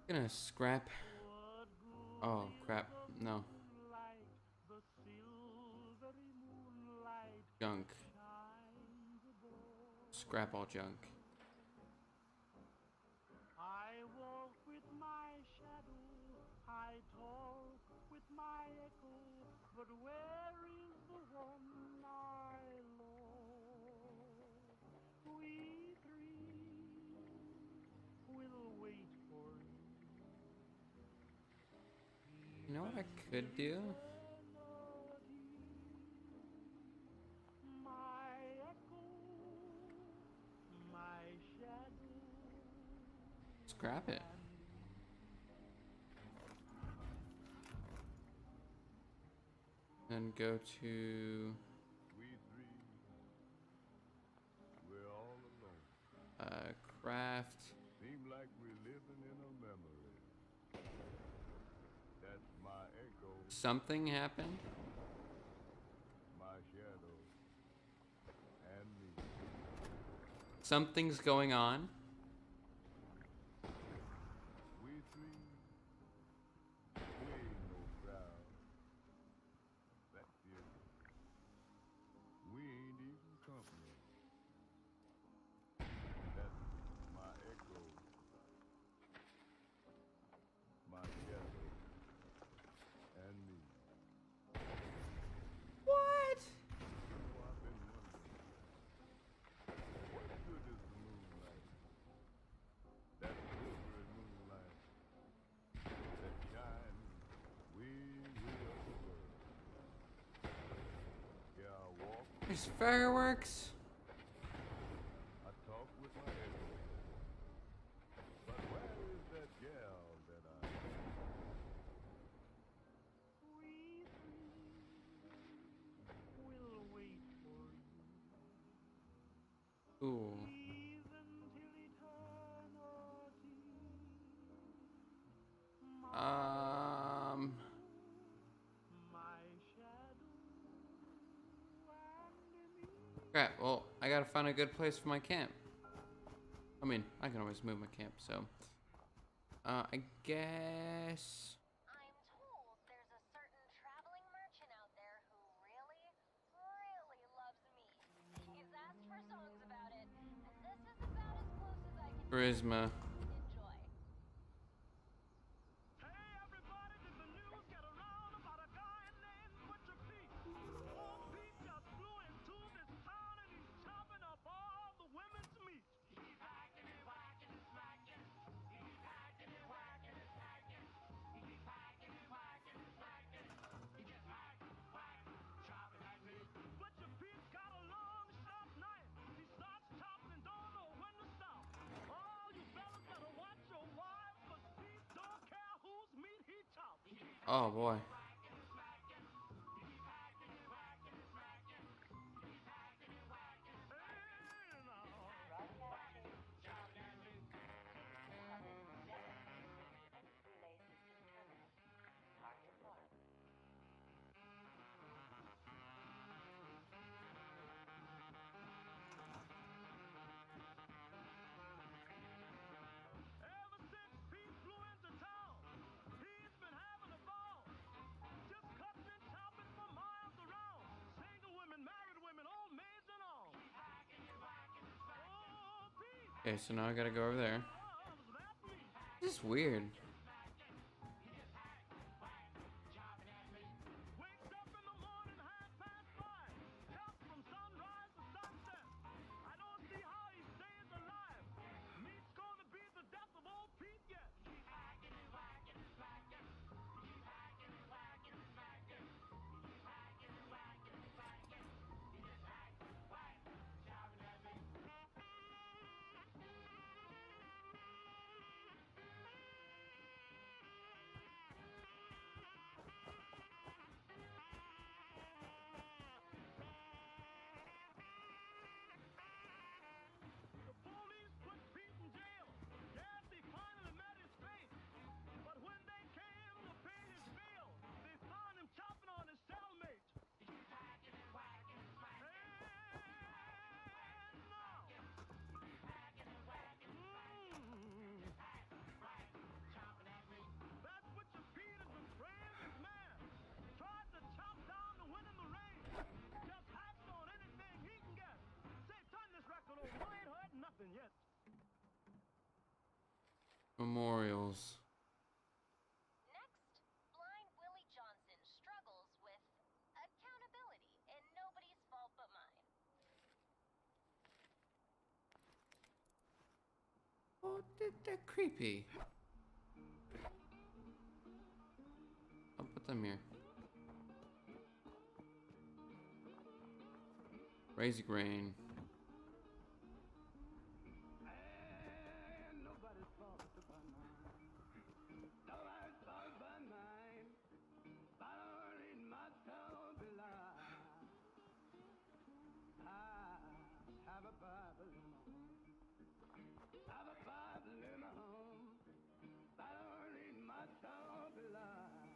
Speaker 1: Gonna scrap. Oh crap! No. Junk. Scrap all junk.
Speaker 9: I walk with my shadow, I talk with my echo, but where is the one I love? We three will wait for you.
Speaker 1: You know what I could do?
Speaker 9: My echo, my shadow.
Speaker 1: Scrap it. And go to
Speaker 11: We three, we're all alone.
Speaker 1: craft.
Speaker 11: Seem like we're living in a memory. That's my echo,
Speaker 1: Something happened.
Speaker 11: my shadow, and me.
Speaker 1: Something's going on.
Speaker 11: We three, we ain't no crowd. That's it. We ain't even company. That's my echo, my shadow, and me.
Speaker 1: What?
Speaker 11: You know, I've been wondering, what good is the moonlight? That silvery moonlight that shines way, way up above. Yeah, I walk,
Speaker 1: There's fireworks.
Speaker 11: I talk with my echo. But where is that gal that I...
Speaker 9: We three will wait for you,
Speaker 1: Ooh.
Speaker 9: even till eternity. My shadow and me.
Speaker 1: Crap. Well, I gotta find a good place for my camp. I mean, I can always move my camp. So, I guess.
Speaker 10: I'm told there's a certain traveling merchant out there who really, really loves meat. He's asked for songs about it, and this is about as close as I can
Speaker 1: Charisma.
Speaker 10: enjoy.
Speaker 9: Hey everybody, did the news get around about a guy named Butcher Pete? Old Pete just flew into this town and he's chopping up all the women's meat. He's hacking and whacking and smacking. He's hacking and whacking and smacking. He's hacking and whacking and smacking. He just whack, whack, chopping that meat. Butcher Pete's got a long, sharp knife. He starts chopping and don't know when to stop. All you fellas better watch your wives, 'cause Pete don't care whose meat he chops.
Speaker 1: Oh boy.
Speaker 9: Ever since Pete flew into town, he's been having a ball. Just cutting and chopping for miles around. Single women, married women, old maids and all. Oh, Pete
Speaker 1: Okay, so now I gotta go over there.
Speaker 9: loves that meat.
Speaker 1: This is weird.
Speaker 9: Wakes up in the morning 5:30. Chops from sunrise to sunset. I don't see how he stays alive. Meat's gonna be the death of old Pete yet. He's hacking and whacking and smacking. He's hacking and whacking and smacking. He's hacking and whacking and smacking. He just hack, whack, chopping that meat.
Speaker 1: Memorials.
Speaker 10: Next, blind Willie Johnson struggles with accountability, and nobody's fault but mine.
Speaker 1: Oh, they're creepy. I'll put them here. Raising grain.
Speaker 8: And nobody's fault but mine. Nobody's fault but mine. I don't need myself to lie. I have a Bible in my home. Have a Bible in my home. I don't need myself to lie.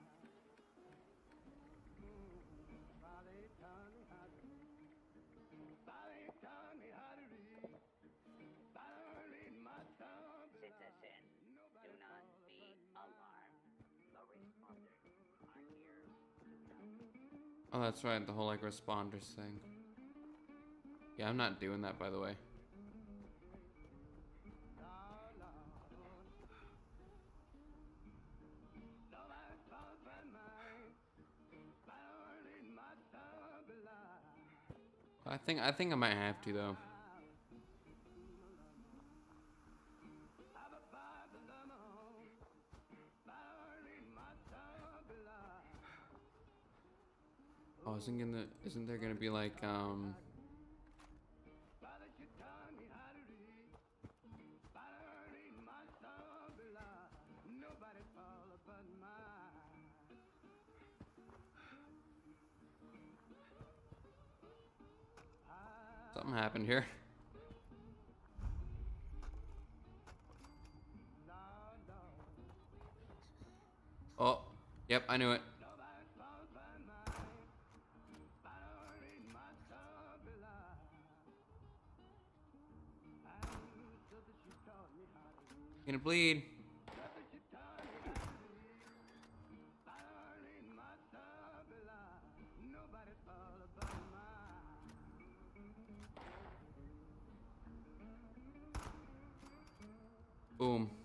Speaker 8: Father taught me how to read. Father taught me how to read. I don't need myself to lie.
Speaker 4: Citizen, do not be alarmed. The responders are here to help.
Speaker 1: Oh, that's right. The whole like responders thing. Yeah, I'm not doing that, by the way.
Speaker 8: Nobody's fault but mine. I don't need myself to lie.
Speaker 1: I think I might have to though.
Speaker 8: Have a Bible in my home. I don't need myself to lie.
Speaker 1: Oh, isn't there gonna be like
Speaker 8: Father, you taught me how to read. I don't need myself to lie. Nobody's fault but mine.
Speaker 1: something happened here? Oh, yep, I knew it.
Speaker 8: Nobody's fault but mine. I don't need myself to lie. And so that you taught me how to read.
Speaker 1: Gonna bleed.
Speaker 8: So that you taught me how to read. I don't need myself to lie. Nobody's fault but mine.
Speaker 1: Boom.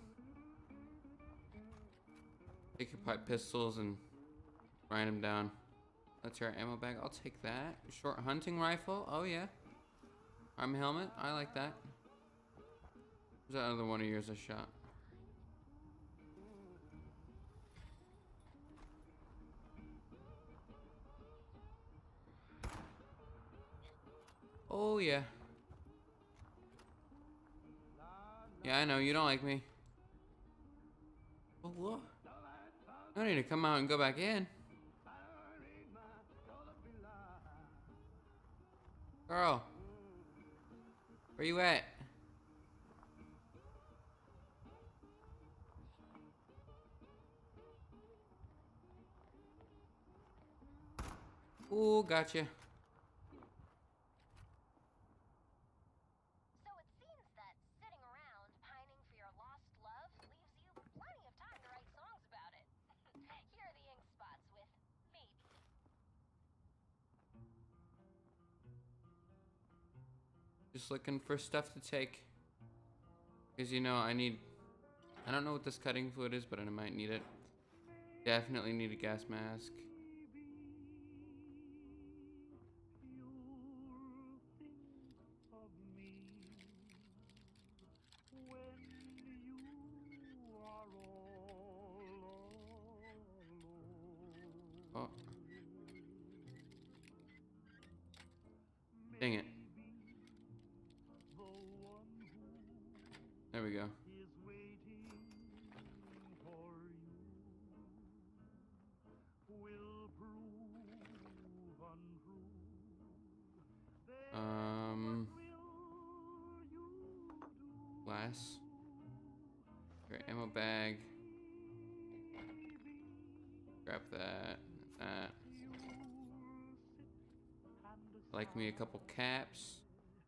Speaker 1: Take your pipe pistols and grind them down. That's your ammo bag. I'll take that. Short hunting rifle. Oh yeah. Arm helmet. I like that. Was that another one of yours I shot? Oh yeah. Yeah, I know you don't like me. Oh look. I need to come out and go back in. Girl. Where you at? Ooh, gotcha.
Speaker 10: So it seems that sitting around pining for your lost love leaves you plenty of time to write songs about it. Here are the ink spots with maybe.
Speaker 1: Just looking for stuff to take. Because you know, I don't know what this cutting fluid is, but I might need it. Definitely need a gas mask. Oh. Dang it. There we go. Glass. Great, ammo bag. Grab that. That. Like me a couple caps.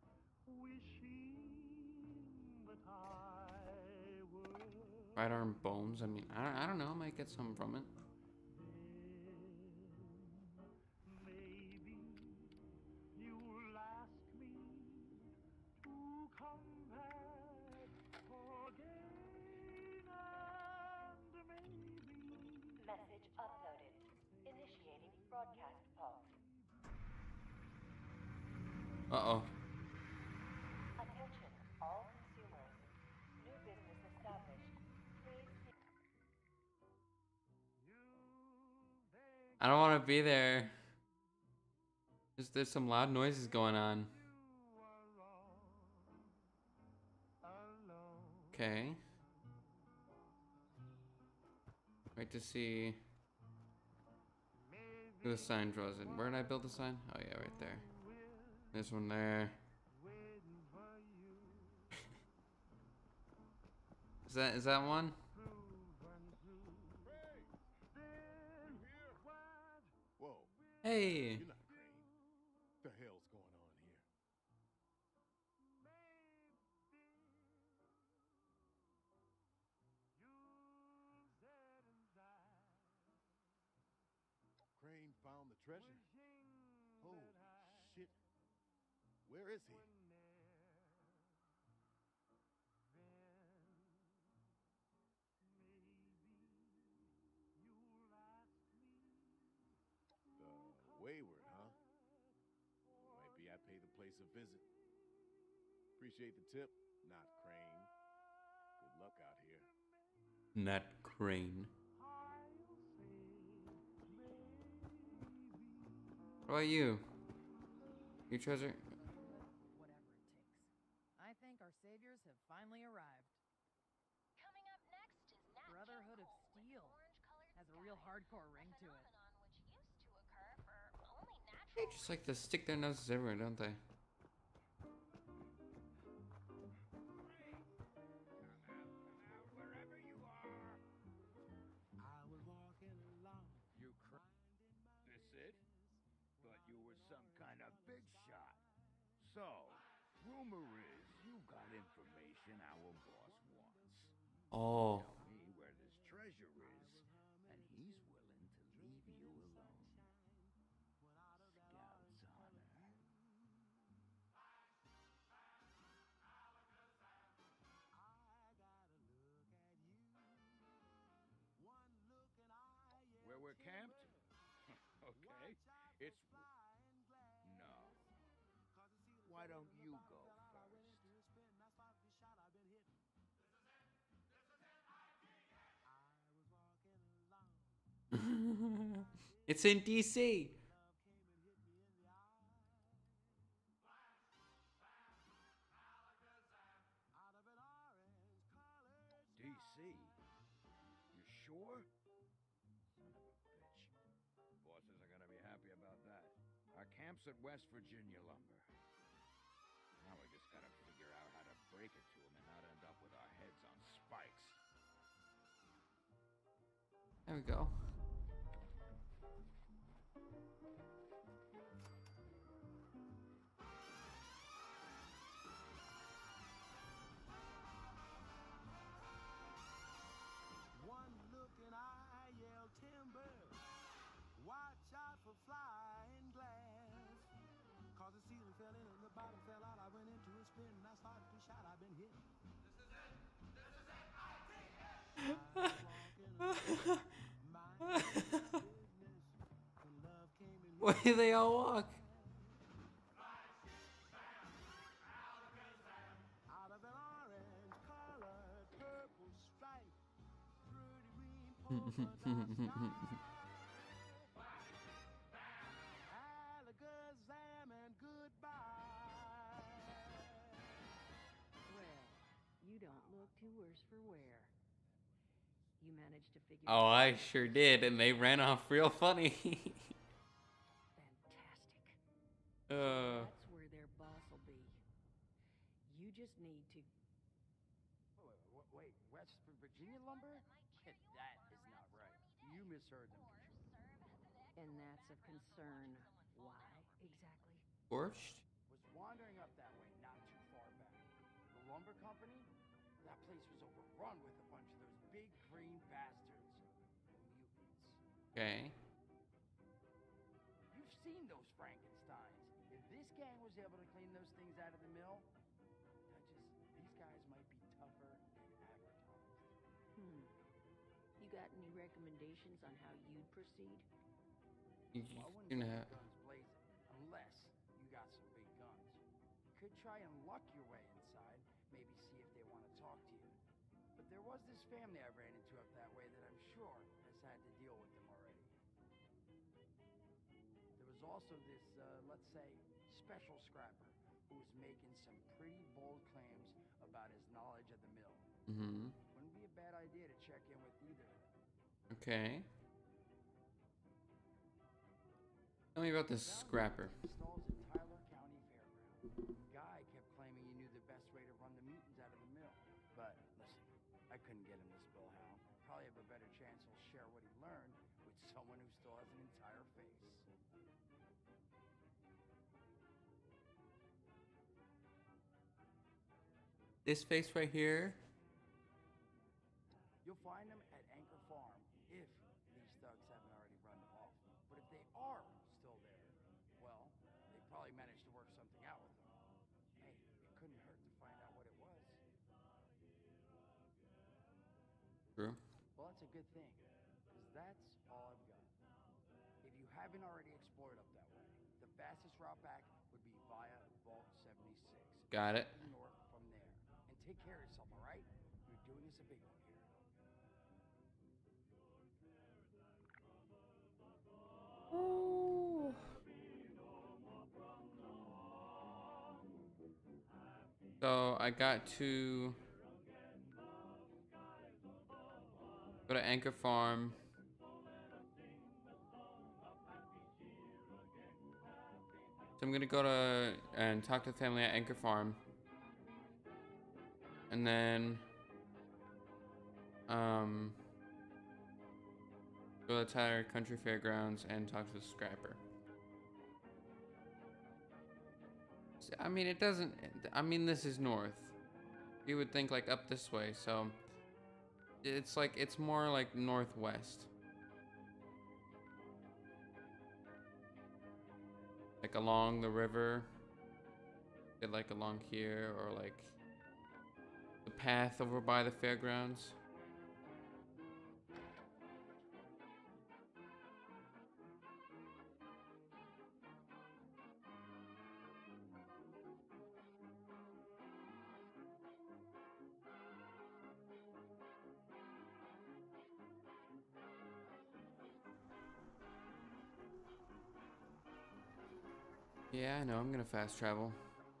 Speaker 1: Right arm bones. I mean, I don't know. I might get some from it. Uh-oh.
Speaker 3: Attention, all consumers. New business established. Please see.
Speaker 1: I don't want to be there. There's some loud noises going on. Okay. Wait to see who the sign draws in. Where did I build the sign? Oh yeah, right there. This one there. Is that one?
Speaker 11: Whoa.
Speaker 1: Hey.
Speaker 11: You're not Crane. What the hell's going on here? Crane found the treasure. Holy shit. Where is he? The Wayward, huh? Maybe I pay the place a visit. Appreciate the tip, not Crane. Good luck out here.
Speaker 1: Not Crane. What about you? Your treasure?
Speaker 12: Whatever it takes. I think our saviors have finally arrived.
Speaker 10: Coming up next is Nat
Speaker 12: Brotherhood of
Speaker 10: King Cole
Speaker 12: Steel.
Speaker 10: with orange-colored
Speaker 12: Has a real
Speaker 10: skies,
Speaker 12: hardcore ring
Speaker 10: a
Speaker 12: to it.
Speaker 10: phenomenon which used to occur for only
Speaker 1: They
Speaker 10: natural
Speaker 1: just like to stick their noses everywhere, don't they?
Speaker 5: Wherever you are.
Speaker 8: I was walking along.
Speaker 5: You This it? Thought you were some kind of big shot. So, rumor is you got information our boss wants.
Speaker 1: Oh.
Speaker 5: Tell me where this treasure is, and he's willing to leave you alone. Scout's honor. Where we're camped? Okay. It's... No. Why don't you go first?
Speaker 1: It's in DC.
Speaker 5: DC? You sure? Bitch. Bosses are gonna be happy about that. Our camp's at West Virginia Lumber. Now we just gotta figure out how to break it to them and not end up with our heads on spikes.
Speaker 1: There we go.
Speaker 8: One looking eye yelled timber. Watch out for flying glass. Cause the ceiling fell in and the bottom fell out. I went into a spin and I started to shout. I've been hit.
Speaker 1: Why do they all walk?
Speaker 8: Out of an orange colored purple stripe, pretty green polka dot Alakazam and goodbye.
Speaker 3: Well, you don't look too worse for wear. You managed to figure
Speaker 1: Oh,
Speaker 3: out
Speaker 1: I sure did, and they ran off real funny.
Speaker 3: fantastic.
Speaker 1: uh,
Speaker 3: That's where their boss will be. You just need to.
Speaker 12: Wait, West Virginia lumber? That is not right. You misheard them for sure.
Speaker 3: And that's of concern. Why exactly?
Speaker 1: borscht?
Speaker 12: Was wandering up that way not too far back. The lumber company? That place was overrun with a bunch of those big green bastards. Mutants.
Speaker 1: Okay.
Speaker 12: You've seen those Frankensteins. If this gang was able to clean those things out of the mill, these guys might be tougher than advertised.
Speaker 3: You got any recommendations on how you'd proceed?
Speaker 12: Well, I wouldn't
Speaker 1: You're
Speaker 12: say
Speaker 1: not.
Speaker 12: guns blazing, unless you got some big guns. could try and luck your way inside, maybe see if they want to talk to you. But there was this family I ran into up that way that I'm sure has had to deal with them already. There was also this, let's say, special scrapper who was making some pretty bold claims about his knowledge of the mill.
Speaker 1: Mm-hmm.
Speaker 12: Wouldn't be a bad idea to check in with either of them.
Speaker 1: Okay. Tell me about this scrapper.
Speaker 12: Stalls at Tyler County Fairground. Guy kept claiming he knew the best way to run the meetings out of the mill. But listen, I couldn't get him to spill how. Probably have a better chance he'll share what he learned with someone who still has an entire face.
Speaker 1: This face right here.
Speaker 12: You'll find them at Anchor Farm if these thugs haven't already run them off. But if they are still there, well, they probably managed to work something out with them. Hey, it couldn't hurt to find out what it was.
Speaker 1: True.
Speaker 12: Well, that's a good thing, because that's all I've got. If you haven't already explored up that way, the fastest route back would be via Vault 76.
Speaker 1: Got it.
Speaker 12: North from there. And take care of yourself, all right? You're doing us a big one here.
Speaker 1: Oh. So I got to go to Anchor Farm. So I'm gonna go to and talk to the family at Anchor Farm. And then go to Tyler Country Fairgrounds and talk to the scrapper. I mean, it doesn't, I mean, this is north. You would think like up this way, so it's like, it's more like northwest. Like along the river. Like along here, or like the path over by the fairgrounds. Yeah, I know, I'm gonna fast travel.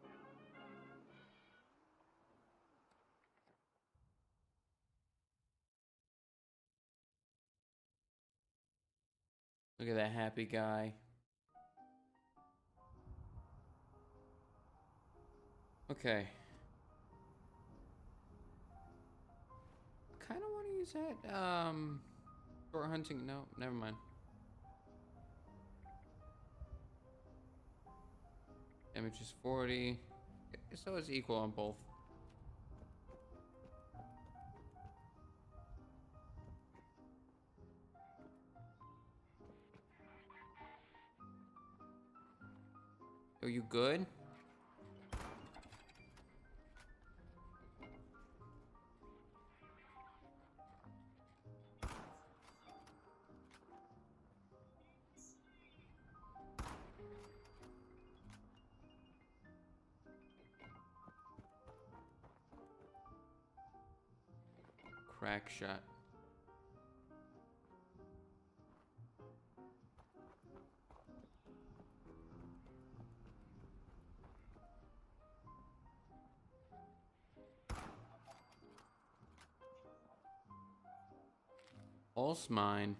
Speaker 1: Look at that happy guy. Okay. Kind of want to use that, short hunting, no, never mind. Damage is 40, so it's equal on both. Are you good? Crack shot. Pulse mine.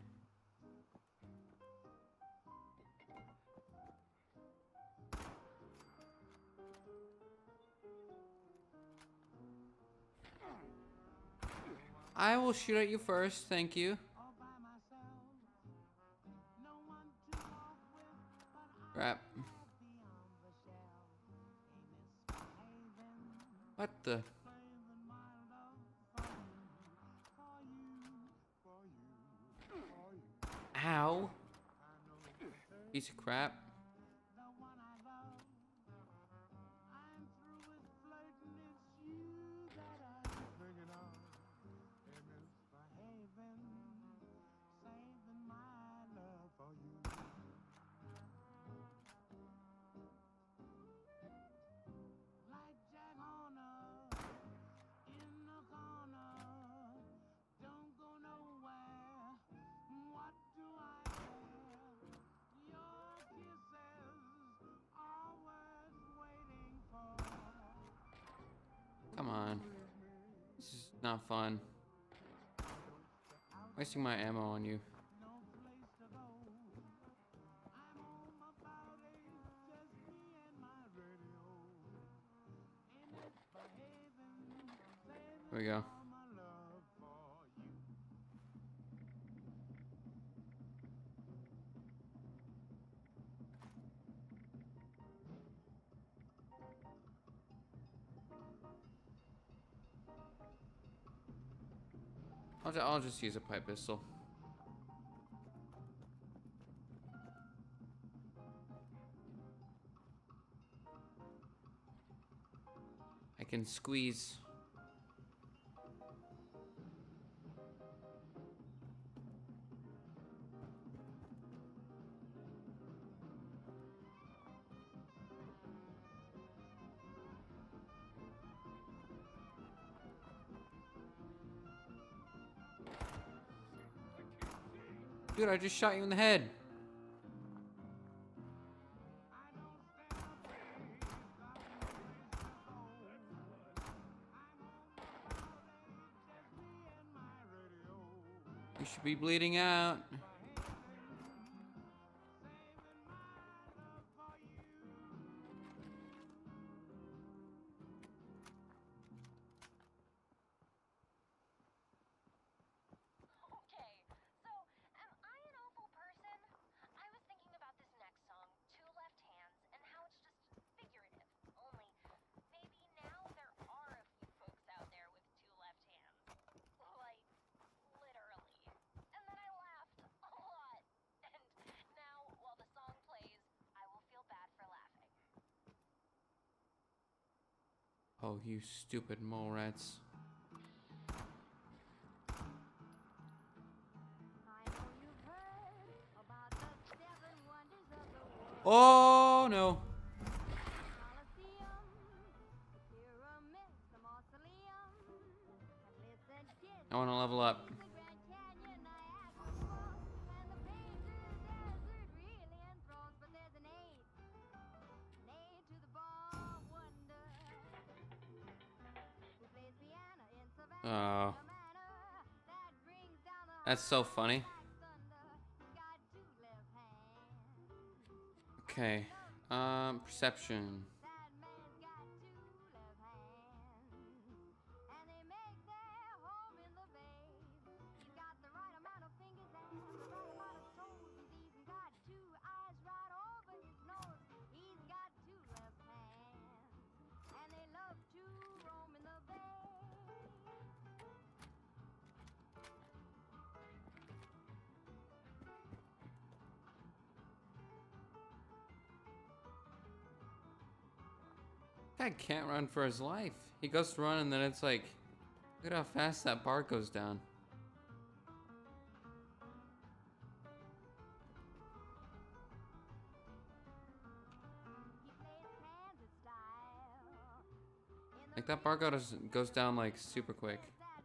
Speaker 1: I will shoot at you first, thank you. Crap. What the? Ow. Piece of crap. Not fun. Wasting my ammo on you. Here we go. I'll just use a pipe pistol. I can squeeze. Dude, I just shot you in the head. You should be bleeding out.
Speaker 10: Okay, so am I an awful person? I was thinking about this next song, Two Left Hands, and how it's just figurative. Only, maybe now there are a few folks out there with two left hands. Like, literally. And then I laughed a lot. And now, while the song plays, I will feel bad for laughing.
Speaker 1: Oh, you stupid mole rats. Oh no. I want to level up. Oh. That's so funny. Okay. Perception. That guy can't run for his life. He goes to run and then it's like, look at how fast that bar goes down. Like that bar goes down like super quick.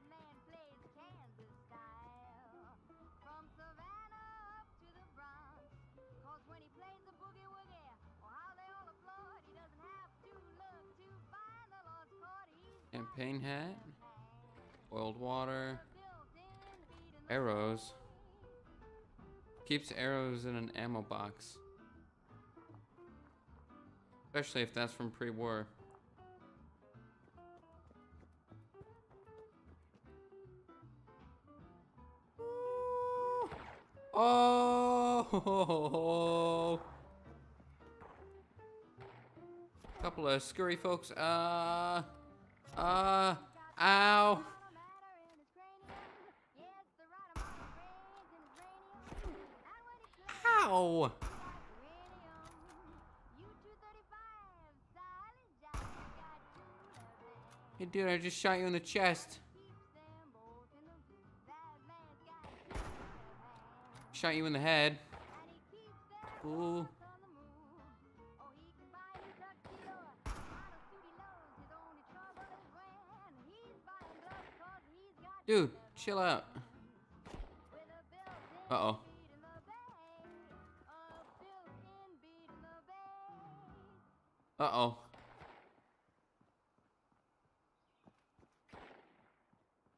Speaker 1: Campaign hat, boiled water, arrows. Keeps arrows in an ammo box. Especially if that's from pre-war. Oh! Couple of scurry folks. Ow. Ow! Hey dude, I just shot you in the chest. Shot you in the head. Ooh. Dude, chill out. Uh-oh. Uh-oh.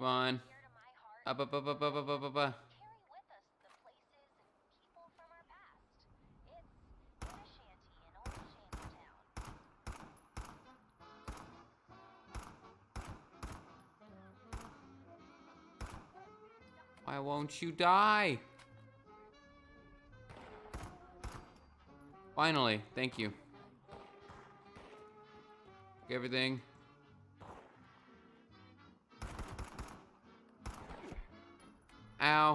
Speaker 1: Come on.
Speaker 10: Dear to my heart,
Speaker 1: Up, up, up, up, up, up, up, up, up.
Speaker 10: carry with us the places and people from our past. It's in a shanty in old Shantytown.
Speaker 1: Why won't you die? Finally, thank you. Everything. Ow.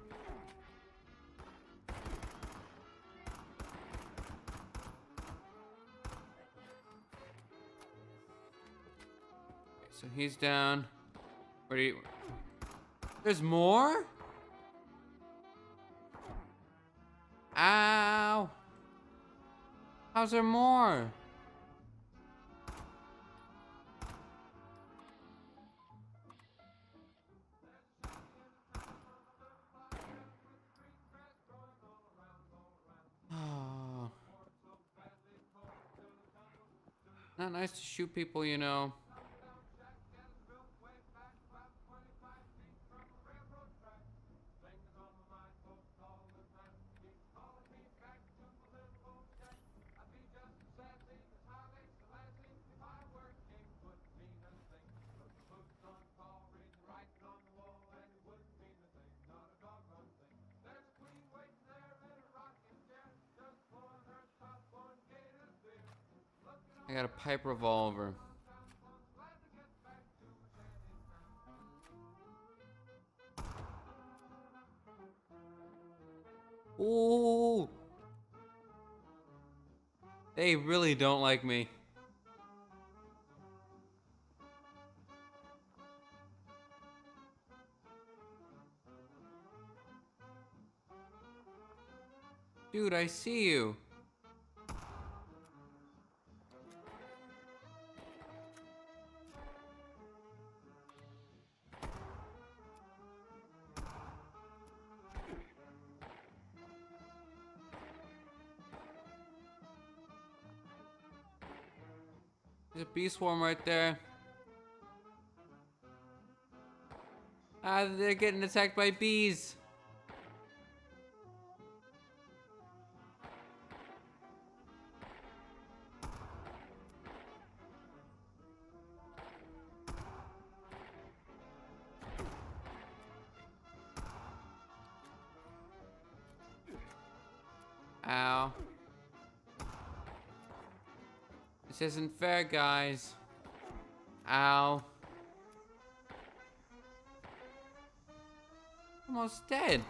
Speaker 1: So he's down. Where do you... There's more? Ow. How's there more? Oh. Not nice to shoot people, you know. I got a pipe revolver. Ooh. They really don't like me. Dude, I see you. There's a bee swarm right there. Ah, they're getting attacked by bees. Ow. This isn't fair, guys. Ow. Almost dead.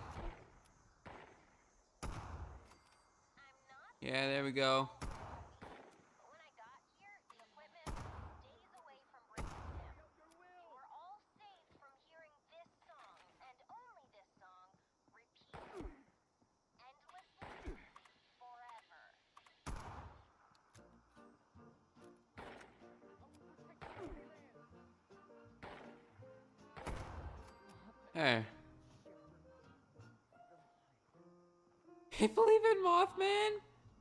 Speaker 1: Yeah, there we go.
Speaker 10: When I got here, the equipment was days away from breaking down. You were all saved from hearing this song, and only this song, repeat endlessly forever.
Speaker 1: Hey. People even Mothman?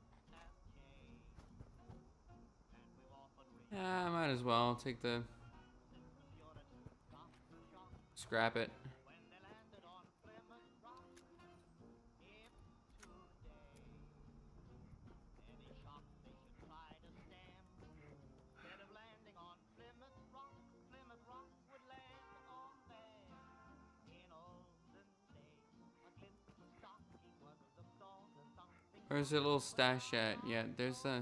Speaker 1: Yeah, I might as well take the... Scrap it. Where's the little stash at? Yeah, there's a...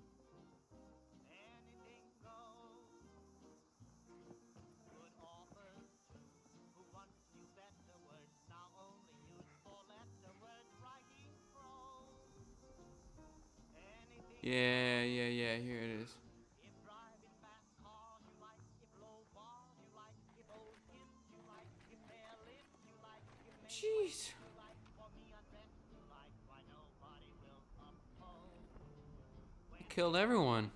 Speaker 1: Yeah, here it is. Jeez. I killed everyone.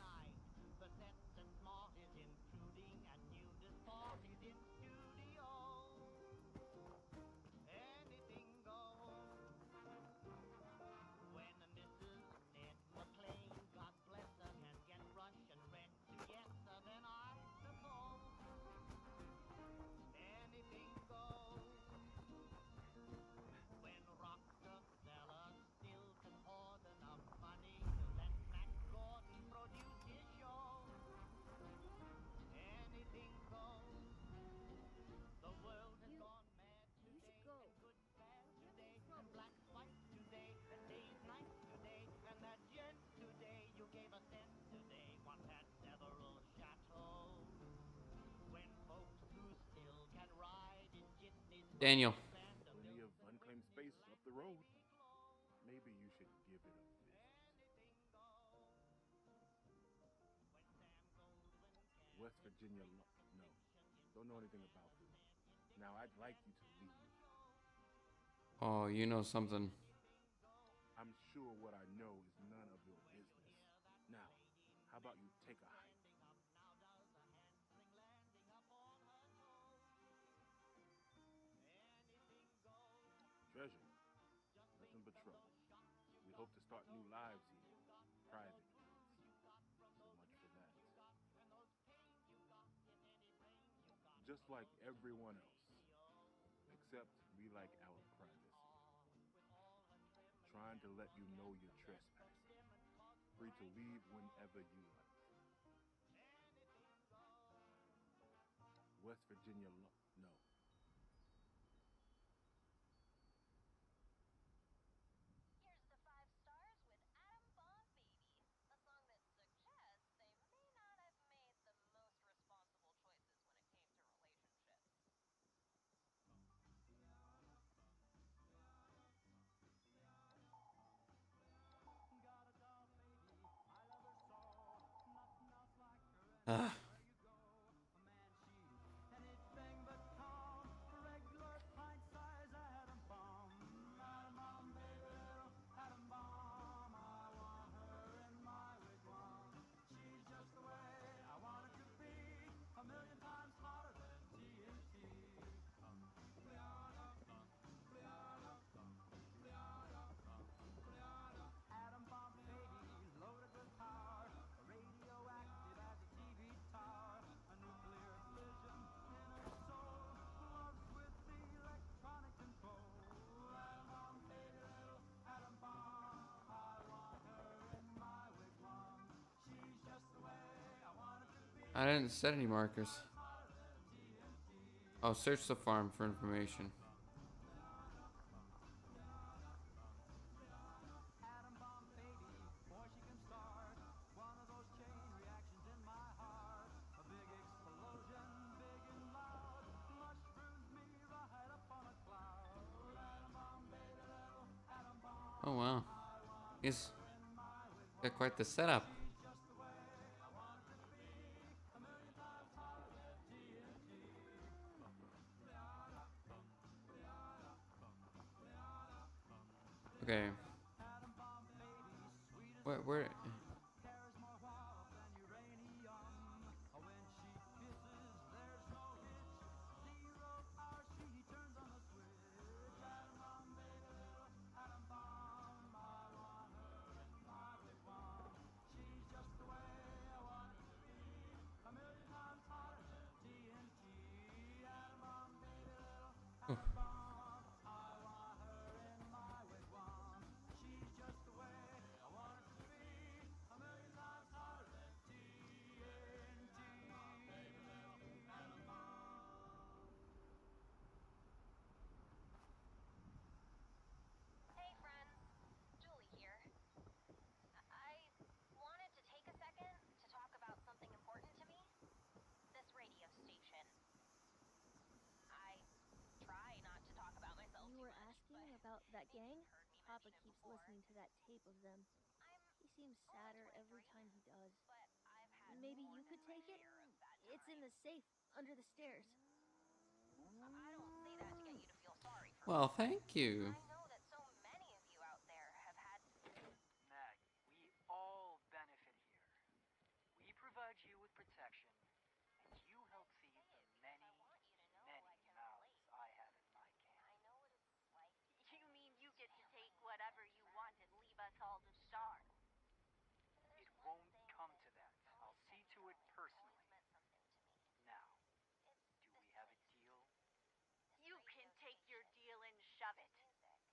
Speaker 1: Daniel.
Speaker 11: Plenty of unclaimed space up the road. Maybe you should give it a visit. West Virginia, no. Don't know anything about this. Now, I'd like you to leave.
Speaker 1: Oh, you know something.
Speaker 11: I'm sure what I know is none of your business. Now, how about you take a hike? Treasure, nothing but trouble. We hope to start new lives here. Private ones. So much for that. Just like everyone else. Except we like our privacy. Trying to let you know you're trespassing. Free to leave whenever you like. West Virginia, no.
Speaker 10: Here's the 5 stars with Atom Bomb Baby, a song that suggests they may not have made the most responsible choices when it came to relationships.
Speaker 1: Ah.
Speaker 8: Anything but calm, regular pint size atom bomb. Atom bomb, baby, little atom bomb. I want her in my wigwam. She's just the way I want it to be. A million times hotter than TNT. Atom bomb baby, loaded with power, radioactive as a TV tower, a nuclear fission in her soul, loves with the electronic control. Atom bomb baby, little atom bomb, I want her in my wigwam. She's just the way I want it to be.
Speaker 1: I didn't set any markers. I'll search the farm for information.
Speaker 8: Atom bomb baby, boy she can start one of those chain reactions in my heart. A big explosion, big and loud, mushrooms me right up on a cloud. Atom bomb baby, little atom bomb.
Speaker 1: Oh wow. He's got quite the setup.
Speaker 8: She's just the way I want it to be. A million times hotter than TNT.
Speaker 1: Okay.
Speaker 8: Atom bomb baby, sweet as
Speaker 1: Where?
Speaker 8: carries more warmth than uranium. When she kisses, there's no hitch. 0 hour, she turns on the switch. Atom bomb, baby, little atom bomb. I want her in my wigwam. She's just the way I want it to be. A million times hotter than TNT. Atom bomb, baby, little atom bomb. I want her in my wigwam. She's just the way I want it to be. A million times hotter than TNT. Atom bomb.
Speaker 10: Hey friends, Julie here. I wanted to take a second to talk about something important to me. This radio station. I try not to talk about myself
Speaker 6: You
Speaker 10: too
Speaker 6: were
Speaker 10: much, but
Speaker 6: asking about that
Speaker 10: maybe
Speaker 6: gang?
Speaker 10: you've heard me
Speaker 6: Papa
Speaker 10: mention it
Speaker 6: keeps
Speaker 10: before.
Speaker 6: listening to that tape of them.
Speaker 10: I'm
Speaker 6: He seems
Speaker 10: always
Speaker 6: sadder every
Speaker 10: wondering,
Speaker 6: time he does.
Speaker 10: but I've had
Speaker 6: Maybe
Speaker 10: more
Speaker 6: you
Speaker 10: than
Speaker 6: could
Speaker 10: my
Speaker 6: take it?
Speaker 10: share of bad
Speaker 6: It's in the
Speaker 10: times.
Speaker 6: safe under the stairs.
Speaker 10: I don't say that to get you to feel sorry for me.
Speaker 1: Well, thank you.
Speaker 10: I know that so many of you out there have had.
Speaker 12: Maggie, we all benefit here. We provide you with protection, and you help feed the many, many mouths I have in my camp.
Speaker 10: I know what it's like.
Speaker 4: You mean you get to take whatever you want and leave us all to starve?
Speaker 12: It won't come to that. I'll see to it personally.
Speaker 10: Meant something to me.
Speaker 12: Now, do we have a deal?
Speaker 4: You can take your deal and shove it.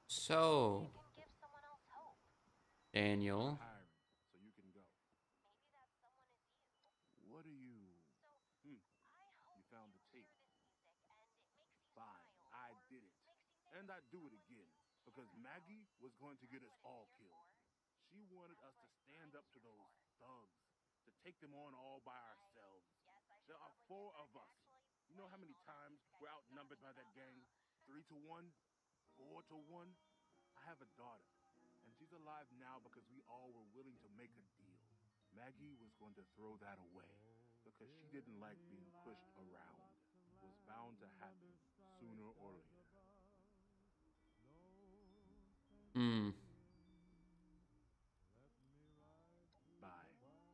Speaker 1: So,
Speaker 10: can give someone else hope.
Speaker 1: Daniel.
Speaker 11: Hiring, so you can go.
Speaker 10: Maybe that someone is you.
Speaker 11: What are you?
Speaker 10: So
Speaker 11: Hmm.
Speaker 10: I hope
Speaker 11: You found the
Speaker 10: hear
Speaker 11: tape.
Speaker 10: this music and it makes you
Speaker 11: Fine,
Speaker 10: smile.
Speaker 11: I
Speaker 10: Or
Speaker 11: did it.
Speaker 10: makes you think
Speaker 11: And
Speaker 10: of
Speaker 11: I'd do it
Speaker 10: someone
Speaker 11: again
Speaker 10: you
Speaker 11: because
Speaker 10: care
Speaker 11: Maggie
Speaker 10: about.
Speaker 11: was going to get us
Speaker 10: That's what
Speaker 11: all
Speaker 10: it's here
Speaker 11: killed.
Speaker 10: for.
Speaker 11: She wanted us to
Speaker 10: That's what
Speaker 11: stand
Speaker 10: I'm
Speaker 11: up to
Speaker 10: here
Speaker 11: those
Speaker 10: for.
Speaker 11: thugs, to take them on all by ourselves.
Speaker 10: Yes, I
Speaker 11: There
Speaker 10: should
Speaker 11: are
Speaker 10: probably
Speaker 11: four
Speaker 10: get
Speaker 11: of
Speaker 10: back to
Speaker 11: us.
Speaker 10: actually
Speaker 11: You know how
Speaker 10: playing
Speaker 11: many
Speaker 10: all that
Speaker 11: times
Speaker 10: music I
Speaker 11: we're
Speaker 10: keep
Speaker 11: outnumbered by
Speaker 10: gossiping
Speaker 11: that
Speaker 10: about,
Speaker 11: gang?
Speaker 10: huh?
Speaker 11: 3 to 1? 4 to 1? I have a daughter, and she's alive now because we all were willing to make a deal. Maggie was going to throw that away because she didn't like being pushed around. It was bound to happen sooner or later.
Speaker 1: Hmm.
Speaker 11: Bye.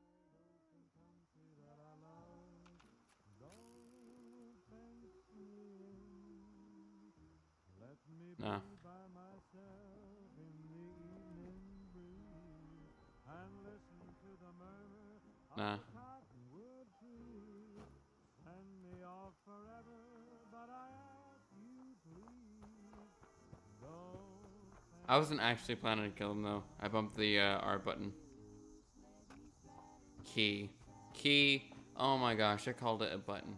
Speaker 9: Let me be
Speaker 1: Nah.
Speaker 9: by myself in the evening breeze and listen to the murmur of
Speaker 1: Nah.
Speaker 9: the cottonwood trees. Send me off forever, but I ask you please, don't
Speaker 1: I wasn't actually planning to kill him though. I bumped the R button. Key. Key. Oh my gosh, I called it a button.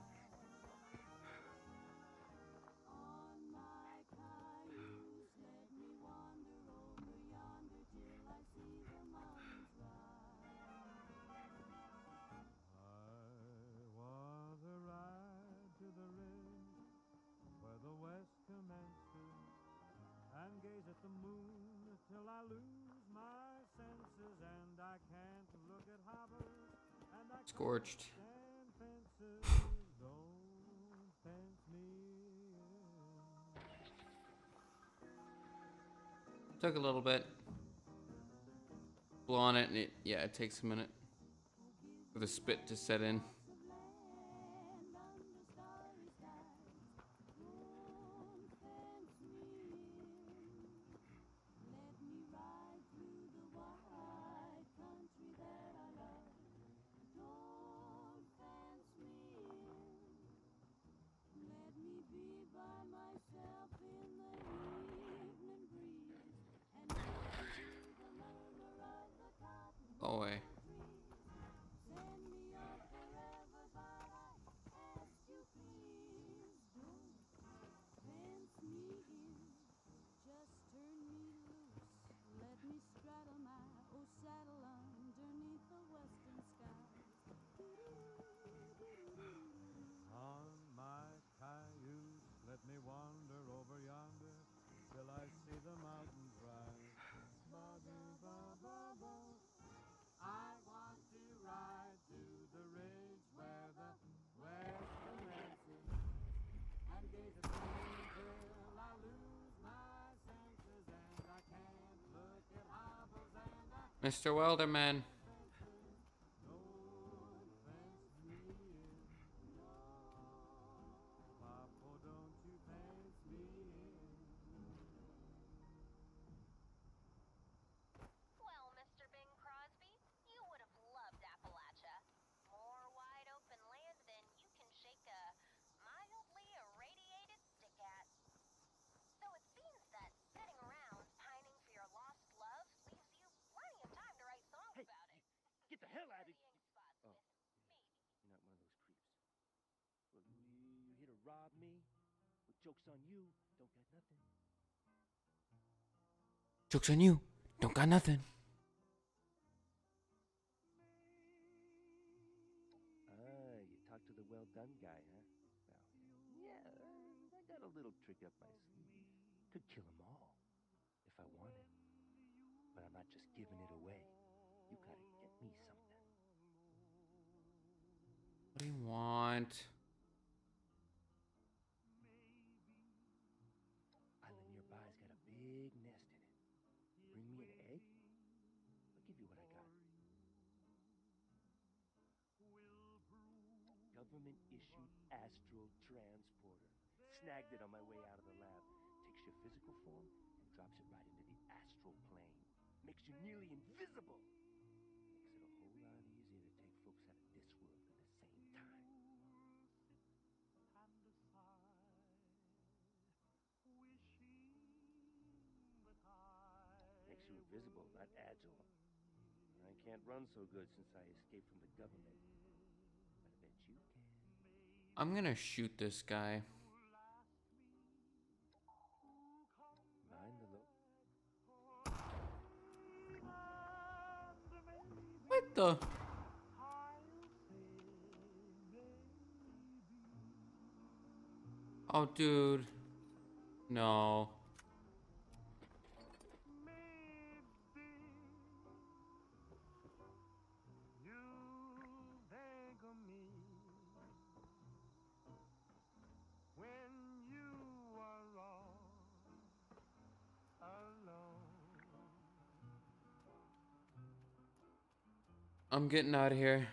Speaker 9: I want a ride to the ridge where the west commences and gaze at the moon till I lose my senses and I can't look at hovels and I can't
Speaker 1: Scorched.
Speaker 9: stand fences. Don't fence me in.
Speaker 1: Took a little bit. Blow on it and it takes a minute for the spit to set in. Go away.
Speaker 9: On my cayuse, let me wander over yonder till I see the mountains rise. Ba-dee-ba-ba-ba. I want to ride to the ridge where the west commences and gaze at the moon till I lose my senses and I can't look at hovels and I
Speaker 1: Mr. Welderman.
Speaker 9: don't fence me in. Papa, don't you fence me in.
Speaker 10: Well, Mr. Bing Crosby, you would have loved Appalachia. More wide open land than you can shake a mildly irradiated stick at. So it seems that sitting around pining for your lost love leaves you plenty of time to write songs
Speaker 12: Hey,
Speaker 10: about it.
Speaker 12: get the hell out of
Speaker 10: Studying
Speaker 12: here.
Speaker 10: spots
Speaker 12: Oh,
Speaker 10: with maybe.
Speaker 12: you're not one of those creeps. Well, you here to rob me? Well, joke's on you. Don't got nothing.
Speaker 1: Joke's on you. Don't got nothing.
Speaker 12: Ah, you talk to the well done guy, huh? Well, yeah, I got a little trick up my sleeve. Could kill 'em all if I wanted. But I'm not just giving it away. You gotta get me something.
Speaker 1: What do you want?
Speaker 12: Island nearby's got a big nest in it. Bring me an egg? I'll give you what I got. Government issued astral transporter. Snagged it on my way out of the lab. Takes your physical form and drops it right into the astral plane. Makes you nearly invisible. Makes it a whole lot easier to take folks out of this world at the same time.
Speaker 13: visible, not agile. I can't run so good since I escaped from the government. But I bet you can.
Speaker 1: I'm gonna shoot this guy.
Speaker 13: Mind the low.
Speaker 1: What the? Oh, dude. No. I'm getting out of here.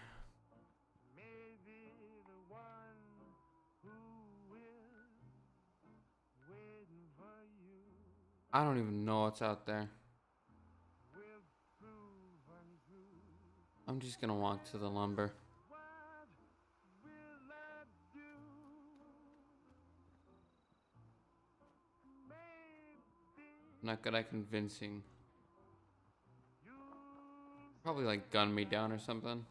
Speaker 1: I don't even know what's out there. I'm just gonna walk to the lumber. Not good at convincing. Probably like gun me down or something.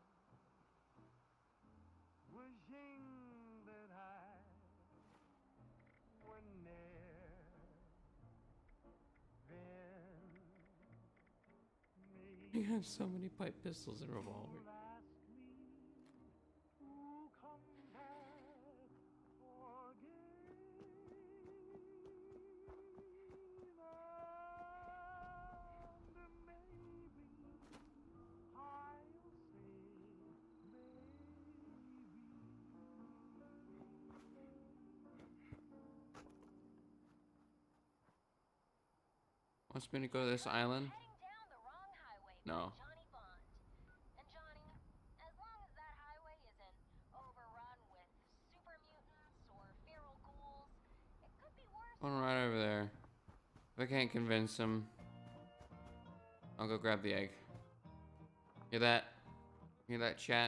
Speaker 1: You have so many pipe pistols and revolvers. Wants me to go to this island? No.
Speaker 10: And Johnny, as long as that highway isn't overrun with super mutants or feral ghouls, it could be worse.
Speaker 1: Going right over there. If I can't convince him, I'll go grab the egg. Hear that? Hear that, chat?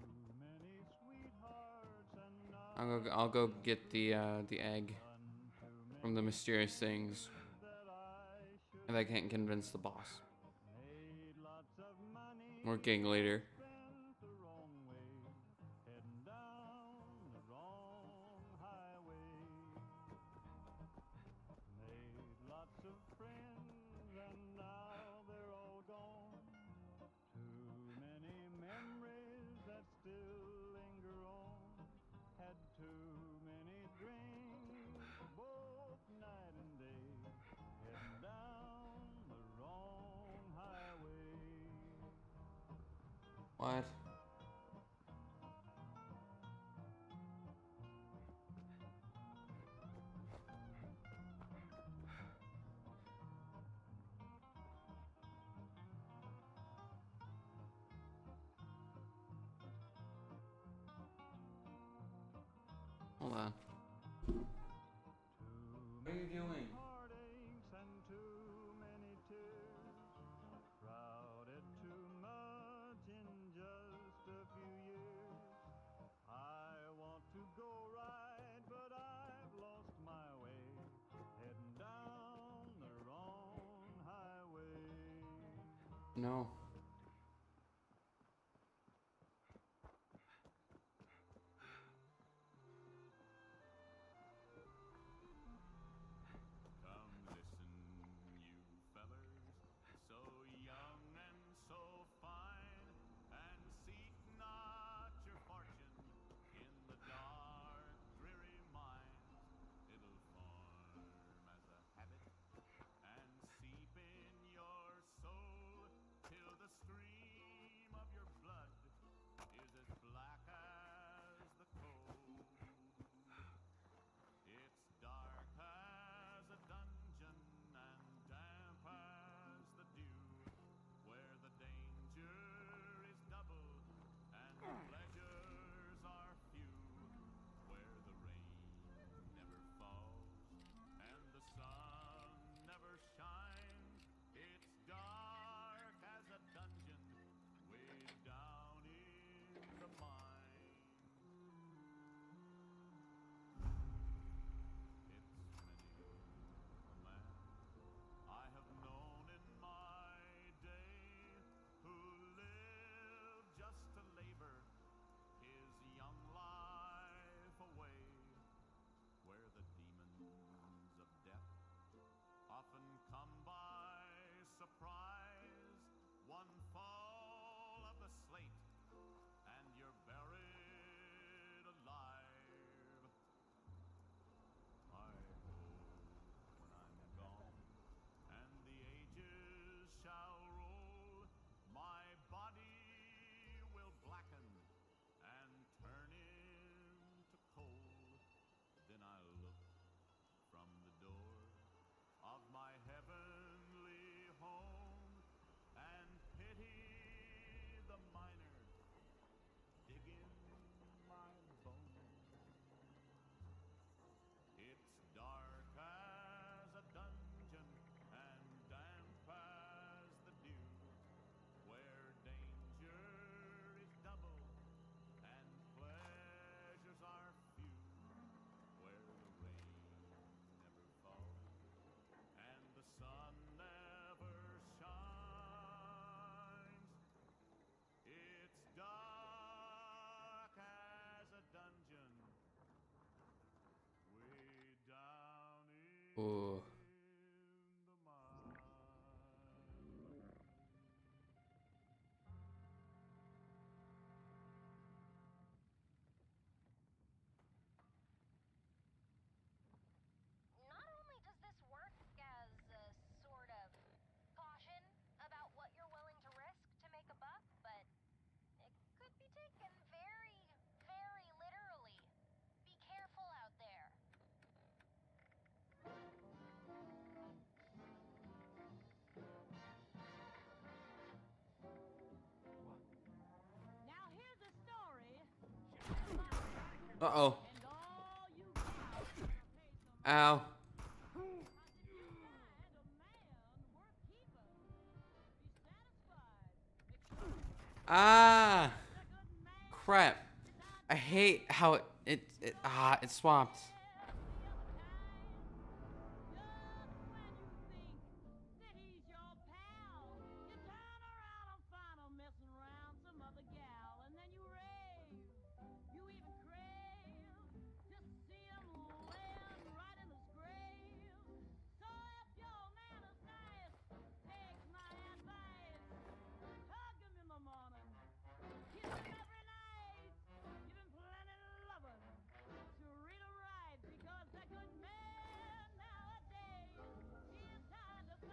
Speaker 1: I'll go get the egg from the mysterious things. If I can't convince the boss. More gang later. What? Hold on. What are you doing? No.
Speaker 14: Come listen, you fellers, so young and so fine, and seek not your fortune in the dark, dreary mines. It'll form as a habit and seep in your soul till
Speaker 1: Ooh.
Speaker 10: Not only does this work as a sort of caution about what you're willing to risk to make a buck, but it could be taken very, very literally. Be careful out there.
Speaker 7: Now here's a story.
Speaker 1: Uh-oh.
Speaker 7: And all you gals better pay some
Speaker 1: Ow.
Speaker 7: because if you find a man worth keeping, be satisfied. Make sure
Speaker 1: Ah.
Speaker 7: he's a good man.
Speaker 1: Crap. I hate how it swapped.
Speaker 7: Just when you think that he's your pal, you turn around and find him messing around some other gal, and then you rave. You even crave to see him laying right in his grave. So if your man is nice, take my advice. Hug him in the morning, kiss him every night, give him plenty of loving to read him right, because a good man nowadays is hard to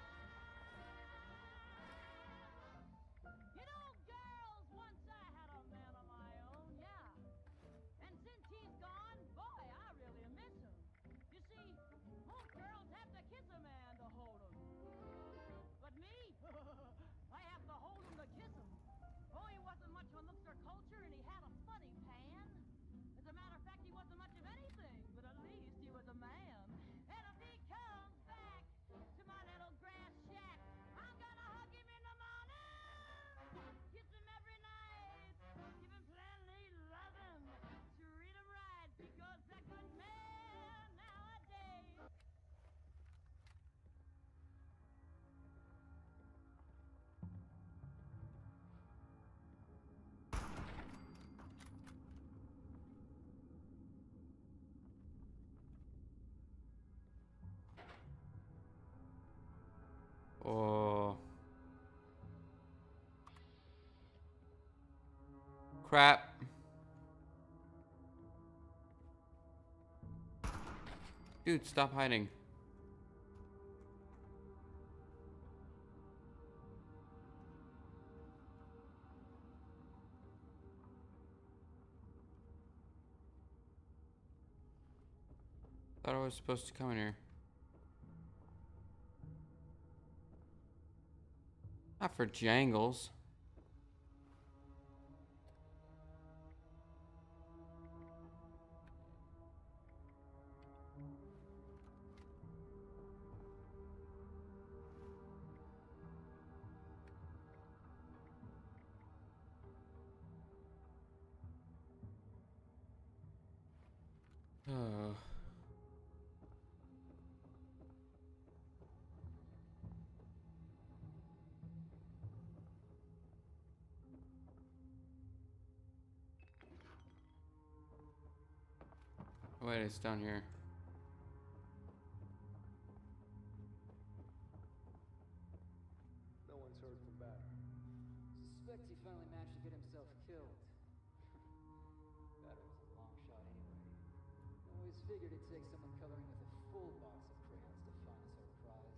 Speaker 7: find. You know, girls, once I had a man of my own, yeah. And since he's gone, boy, I really miss him. You see, most girls have to kiss a man to hold him. But me, I have to hold him to kiss him. Oh, he wasn't much on looks or culture, and he had a funny pan. As a matter of fact, he wasn't much of anything, but at least he was a man. And if he comes back to my little grass shack, I'm gonna hug him in the morning, kiss him every night, give him plenty loving to read him right, because a good man nowadays.
Speaker 1: Oh. Crap. Dude, stop hiding. Thought I was supposed to come in here. Not for jangles. Oh. Wait, it's down here.
Speaker 15: No one's heard from Batter.
Speaker 16: Suspect he finally managed to get himself killed. Batter was a long shot anyway. I always figured it'd take someone coloring with a full box of crayons to find us our prize.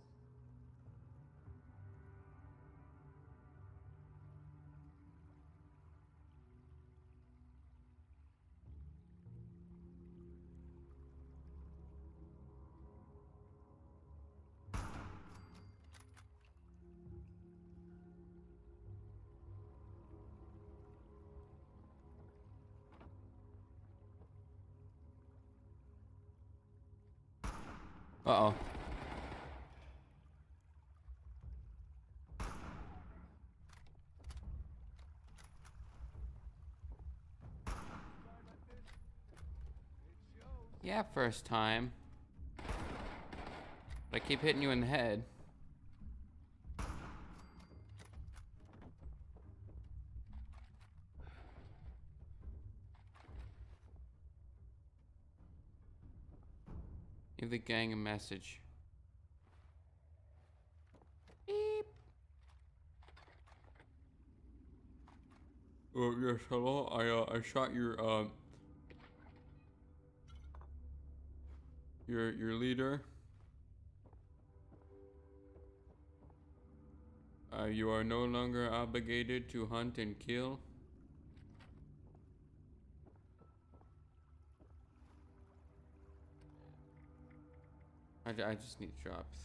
Speaker 1: Uh-oh. Yeah, first time. But I keep hitting you in the head. Give the gang a message. Beep. Oh yes, hello. I shot your leader. You are no longer obligated to hunt and kill. I just need drops.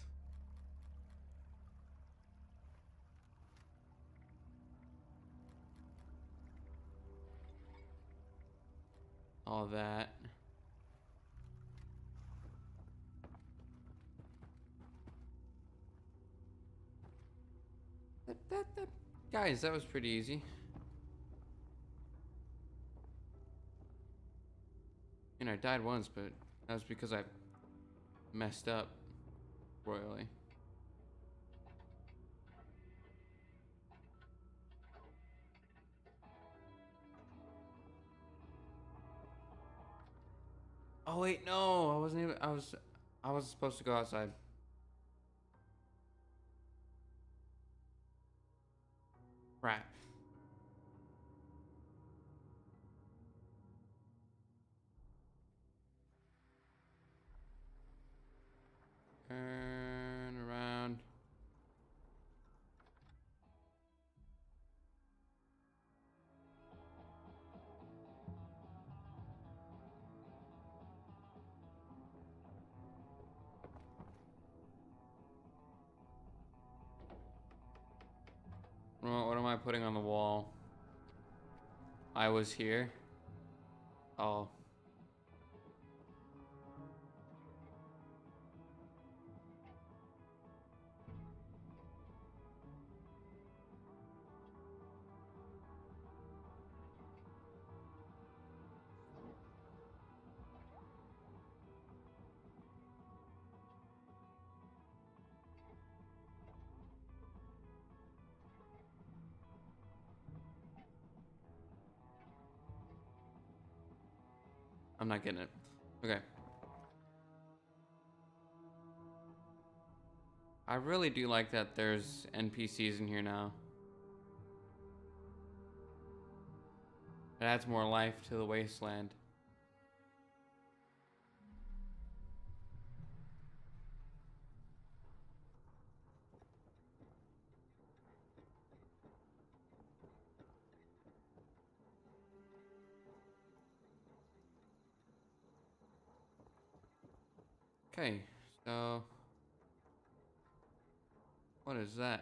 Speaker 1: All that. Guys, that was pretty easy. And I died once, but that was because I messed up royally. Oh wait, no, I wasn't even. I was supposed to go outside. Crap. Turn around. What am I putting on the wall? I was here. Oh. I'm not getting it. Okay. I really do like that there's NPCs in here now. It adds more life to the wasteland. Okay, so what is that?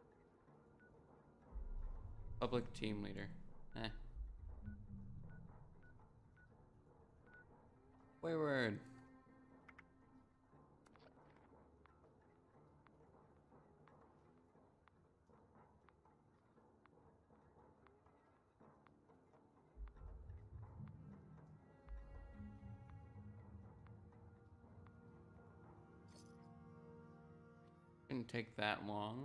Speaker 1: Public team leader. Eh. Wayward. Didn't take that long.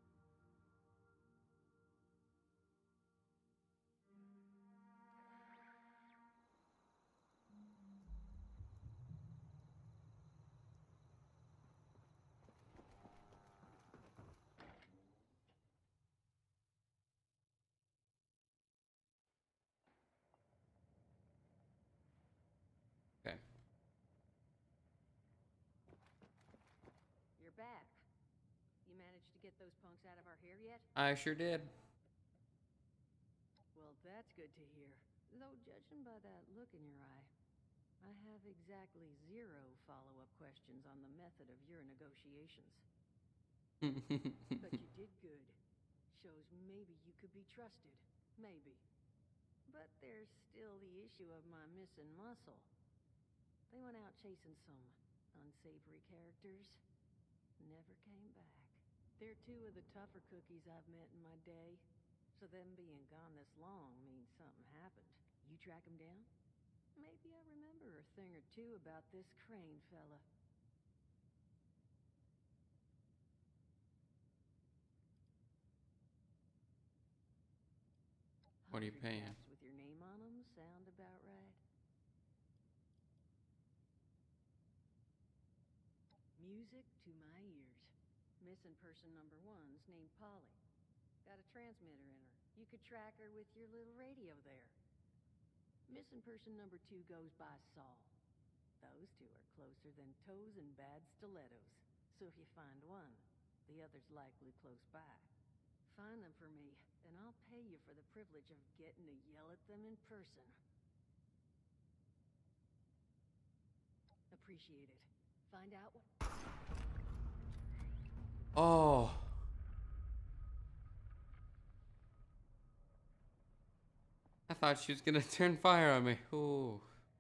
Speaker 1: Okay.
Speaker 6: You're back. You managed to get those punks out of our hair yet?
Speaker 1: I sure did.
Speaker 6: Well, that's good to hear. Though, judging by that look in your eye, I have exactly 0 follow-up questions on the method of your negotiations. But you did good. Shows maybe you could be trusted. Maybe. But there's still the issue of my missing muscle. They went out chasing some unsavory characters. Never came back. They're 2 of the tougher cookies I've met in my day. So them being gone this long means something happened. You track them down? Maybe I remember a thing or 2 about this Crane fella.
Speaker 1: What are you
Speaker 6: 100
Speaker 1: paying?
Speaker 6: caps with your name on them sound about right?
Speaker 3: Music to my ears. Missing person number one's named Polly. Got a transmitter in her. You could track her with your little radio there. Missing person number two goes by Saul. Those two are closer than toes and bad stilettos. So if you find one, the other's likely close by. Find them for me, and I'll pay you for the privilege of getting to yell at them in person. Appreciate it. Find out what...
Speaker 1: Oh. I thought she was gonna turn fire on me. Ooh.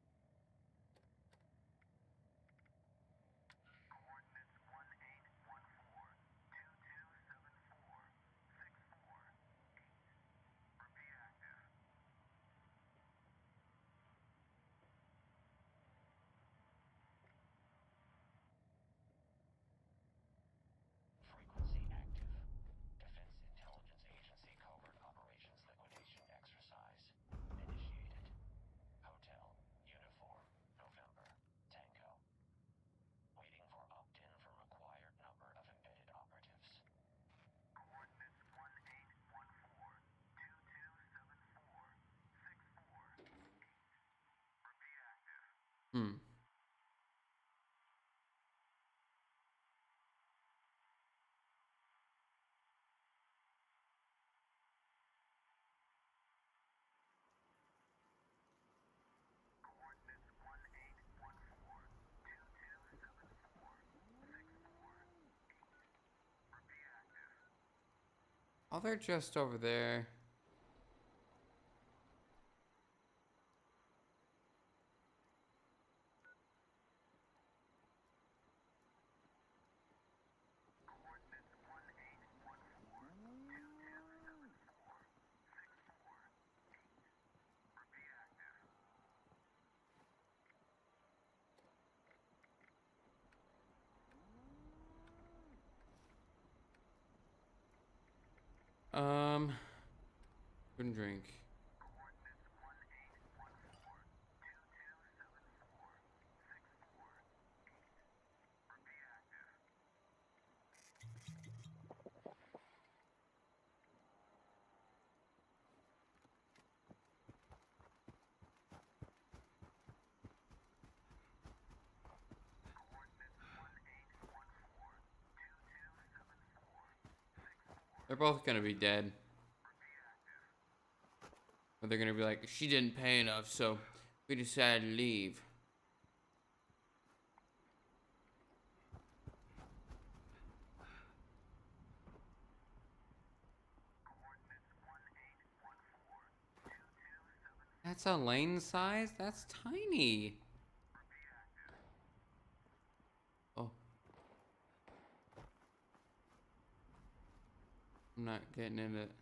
Speaker 15: Frequency active. Defense Intelligence Agency covert operations liquidation exercise initiated. Hotel, uniform, November, Tango. Waiting for opt-in from required number of embedded operatives. Coordinates 1814-2274-648. Repeat active.
Speaker 1: Hmm. Oh, they're just over there. Food and drink. They're both gonna be dead. But they're gonna be like, she didn't pay enough, so we decided to leave. That's a lane size? That's tiny. Oh. I'm not getting in it.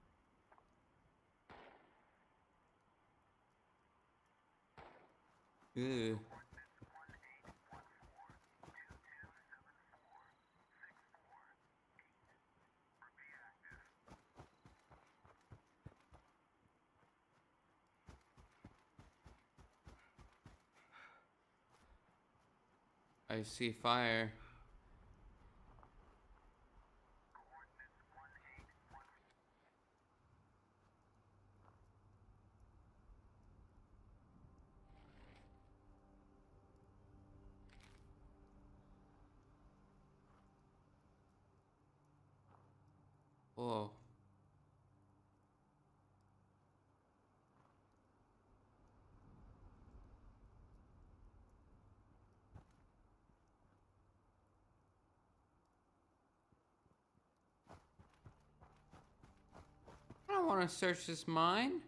Speaker 1: Ew. I see fire. Whoa. I don't want to search this mine.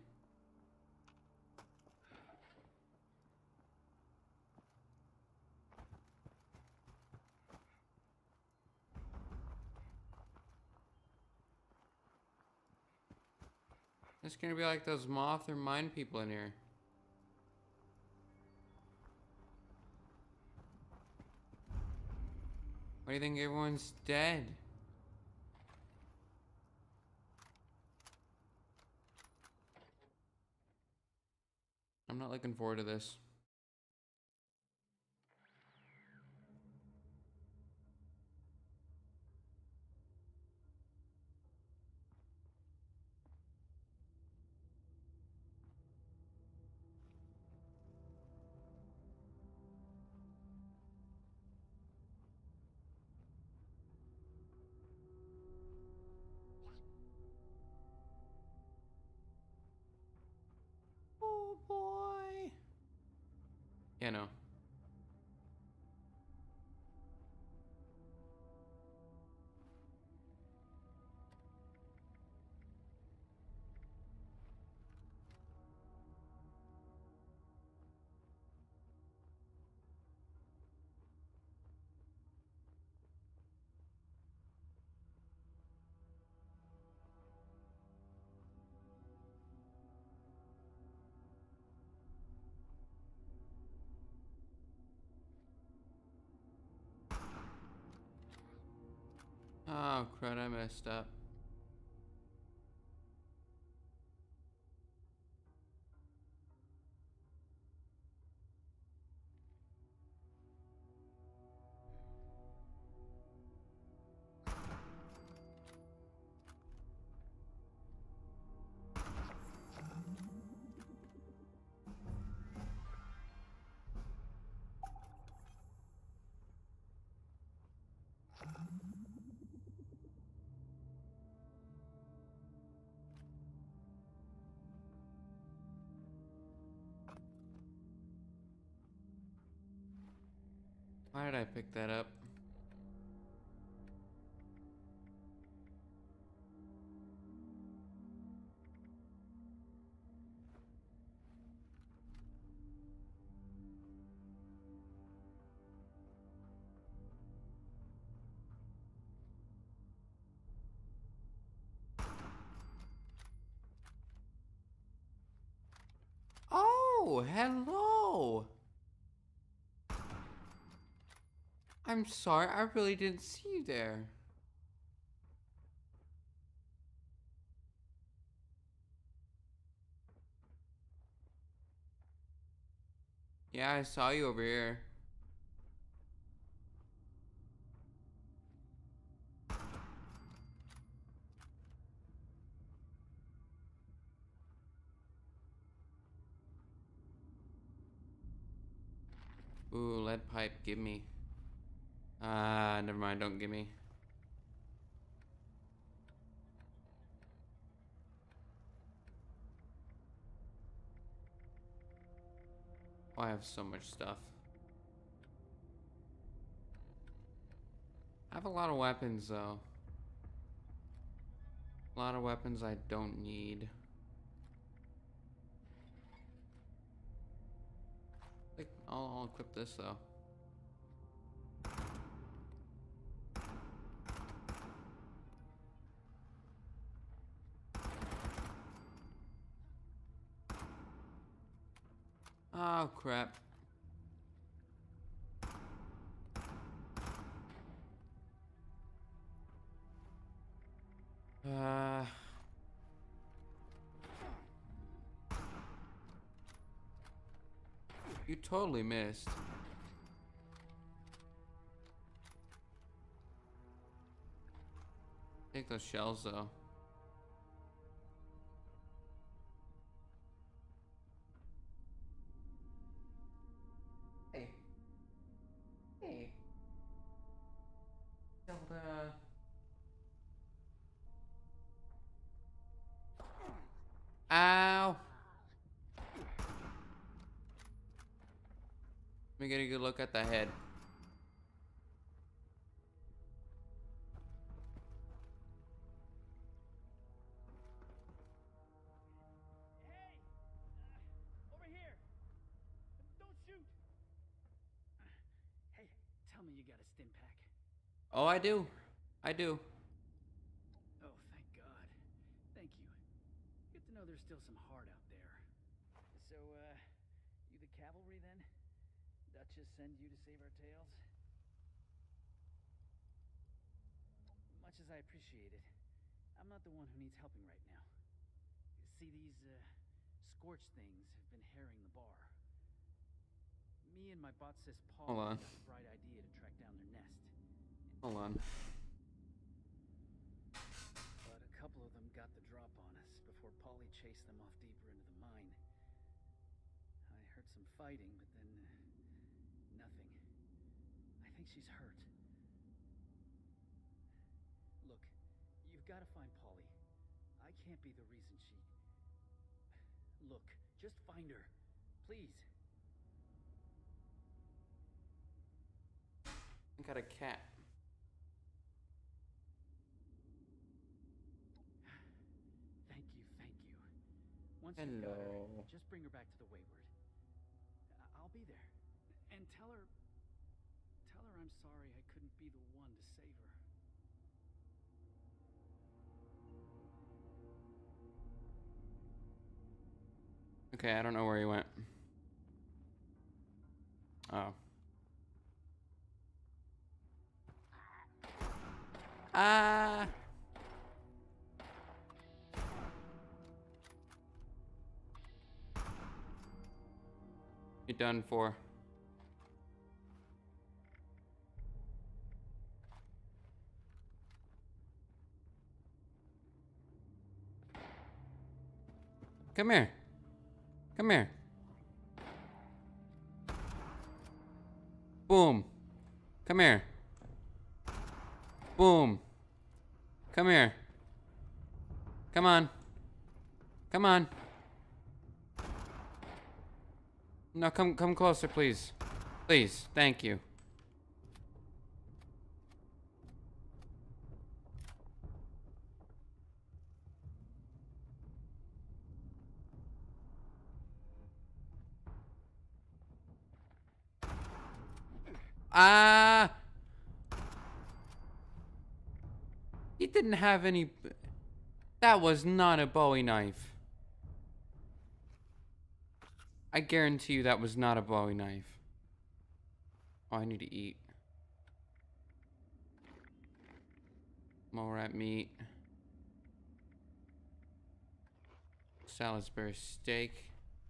Speaker 1: It's gonna be like those moth or mine people in here. Why do you think everyone's dead? I'm not looking forward to this. Yeah, no. Oh, crud, I messed up. Why did I pick that up? Oh, hello. I'm sorry, I really didn't see you there. Yeah, I saw you over here. Ooh, lead pipe, give me. Never mind, don't give me. Oh, I have so much stuff. I have a lot of weapons, though. A lot of weapons I don't need. Like, I'll equip this, though. Oh, crap. You totally missed. Take those shells, though. Hey. Hey. Zelda. Ow. Let me get a good look at the head.
Speaker 12: Over here! Don't shoot! Hey, tell me you got a stim pack.
Speaker 1: Oh, I do. I do.
Speaker 12: Oh, thank God. Thank you. Good to know there's still some heart out there. So, you the cavalry then? Duchess send you to save our tails? Much as I appreciate it, I'm not the one who needs helping right now. See, these, scorch things have been harrying the bar. Me and my bot sis Paul
Speaker 1: Hold on.
Speaker 12: got the bright idea to track down their nest.
Speaker 1: Hold on.
Speaker 12: But a couple of them got the drop on us before Polly chased them off deeper into the mine. I heard some fighting, but then nothing. I think she's hurt. Look, you've got to find Polly. I can't be the reason she... Look, just find her. Please.
Speaker 1: got a cat.
Speaker 17: Thank you, thank you. Once you've got her, just bring her back to the Wayward. I'll be there. And tell her I'm sorry I couldn't be the one to save her.
Speaker 1: Okay, I don't know where he went. Oh. Ah! You're done for. Come here. Come here. Boom. Come here. Boom. Come here. Come on. Come on. No, come closer, please. Please, thank you. Ah! He didn't have any... That was not a Bowie knife. I guarantee you that was not a Bowie knife. Oh, I need to eat. Mole rat meat. Salisbury steak.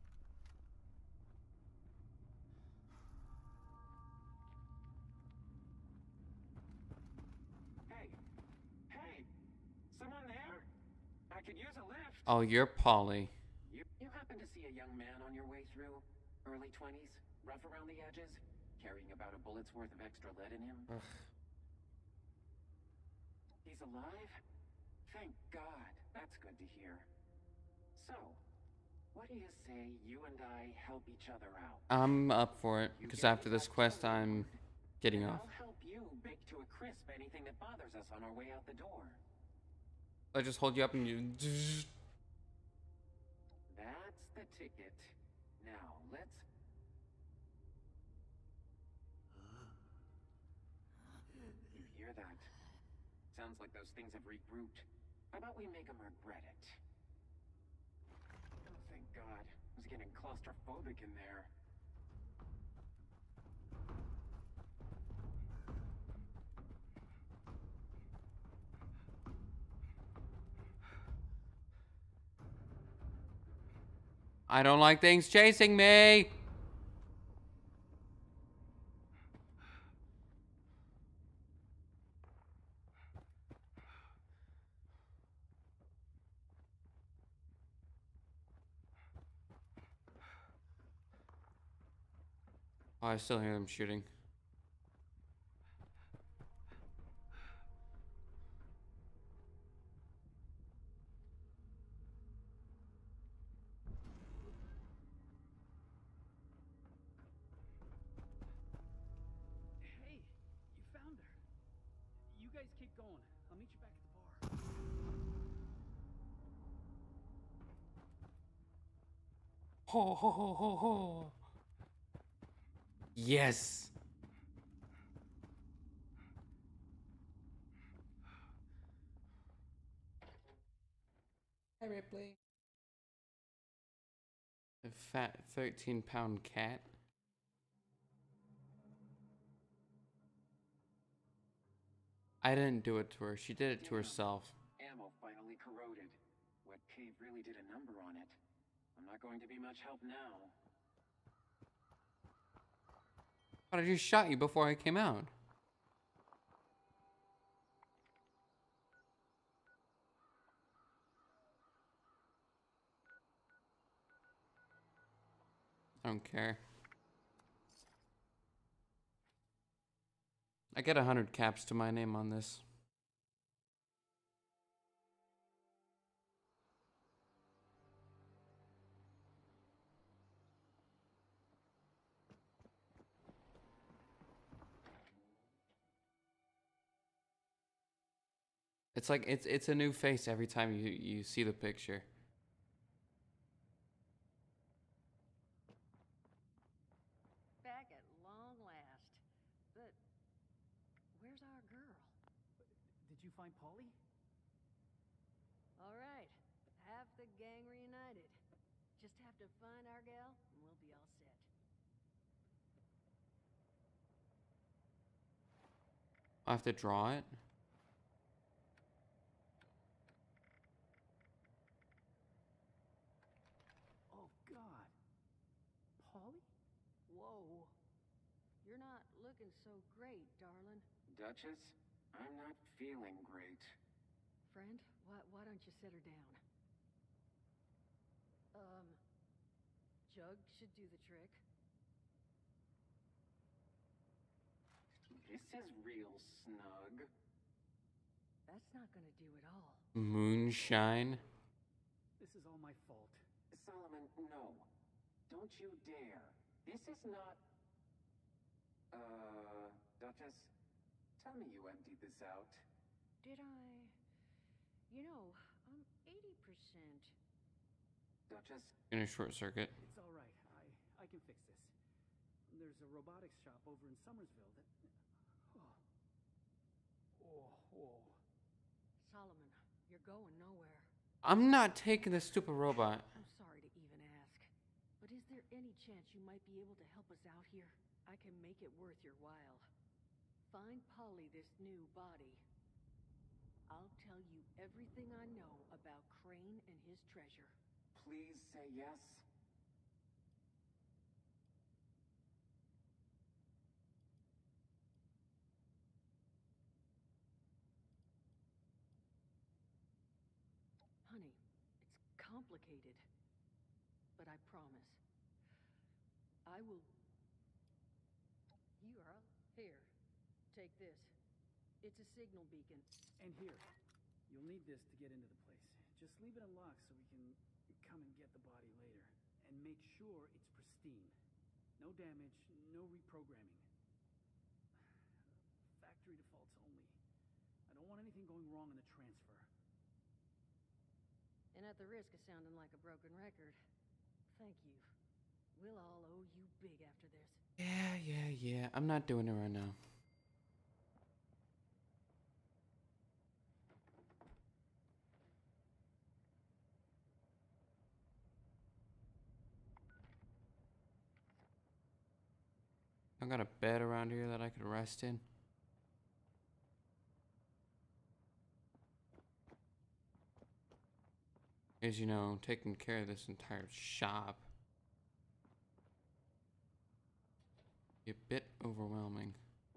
Speaker 15: Hey, someone there? I could use a lift.
Speaker 1: Oh, you're Polly.
Speaker 15: You happen to see a young man on your way through? Early 20s, rough around the edges, carrying about a bullet's worth of extra lead in him?
Speaker 1: Ugh.
Speaker 15: He's alive? Thank God. That's good to hear. So, what do you say you and I help each other out?
Speaker 1: I'm up for it, because after this quest, I'm getting off.
Speaker 15: I'll help you bake to a crisp anything that bothers us on our way out the door.
Speaker 1: I just hold you up and you...
Speaker 15: That's the ticket. Now, let's... You hear that? Sounds like those things have regrouped. How about we make them regret it? Oh, thank God. I was getting claustrophobic in there.
Speaker 1: I don't like things chasing me! Oh, I still hear them shooting.
Speaker 17: Hey, you found her. You guys keep going. I'll meet you back at the bar.
Speaker 1: Ho ho ho ho ho! Yes! Hi, Ripley. A fat 13-pound cat. I didn't do it to her. She did it to herself.
Speaker 15: Ammo finally corroded. Wet cave really did a number on it. I'm not going to be much help now.
Speaker 1: But I just shot you before I came out. I don't care. I get 100 caps to my name on this. It's like it's a new face every time you see the picture.
Speaker 3: Back at long last. But where's our girl?
Speaker 17: Did you find Polly?
Speaker 3: All right, half the gang reunited. Just have to find our gal, and we'll be all set.
Speaker 1: I have to draw it.
Speaker 17: Oh, God. Polly?
Speaker 3: Whoa. You're not looking so great, darling.
Speaker 15: Duchess, I'm not feeling great.
Speaker 3: Friend, why don't you sit her down? Jug should do the trick.
Speaker 15: This is real snug.
Speaker 3: That's not gonna do it all.
Speaker 1: Moonshine.
Speaker 17: This is all my fault.
Speaker 15: Solomon, no. Don't you dare. This is not... Duchess, tell me you emptied this out.
Speaker 3: Did I? You know, I'm 80%.
Speaker 15: Duchess?
Speaker 1: In a short circuit.
Speaker 17: It's all right. I can fix this. There's a robotics shop over in Summersville that... Oh.
Speaker 3: Solomon, you're going nowhere.
Speaker 1: I'm not taking the stupid robot.
Speaker 3: I'm sorry to even ask, but is there any chance you might be able to help us out here? I can make it worth your while. Find Polly this new body. I'll tell you everything I know about Crane and his treasure.
Speaker 15: Please say yes.
Speaker 3: Honey, it's complicated, but I promise. I will... You are... Here, take this. It's a signal beacon.
Speaker 17: And here, you'll need this to get into the place. Just leave it unlocked so we can come and get the body later. And make sure it's pristine. No damage, no reprogramming. Factory defaults only. I don't want anything going wrong in the transfer.
Speaker 3: And at the risk of sounding like a broken record, thank you. We'll all owe you big after this.
Speaker 1: Yeah. I'm not doing it right now. I got a bed around here that I could rest in. As you know, taking care of this entire shop be a bit overwhelming.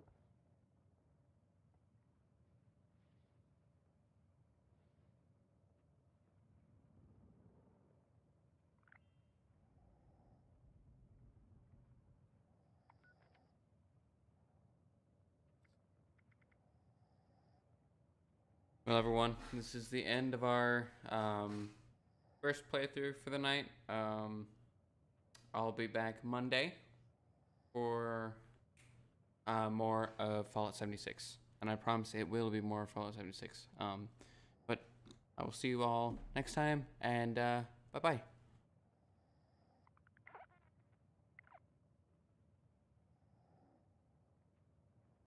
Speaker 1: Well, everyone, this is the end of our first playthrough for the night. I'll be back Monday for more of Fallout 76. And I promise it will be more Fallout 76. But I will see you all next time, and bye-bye.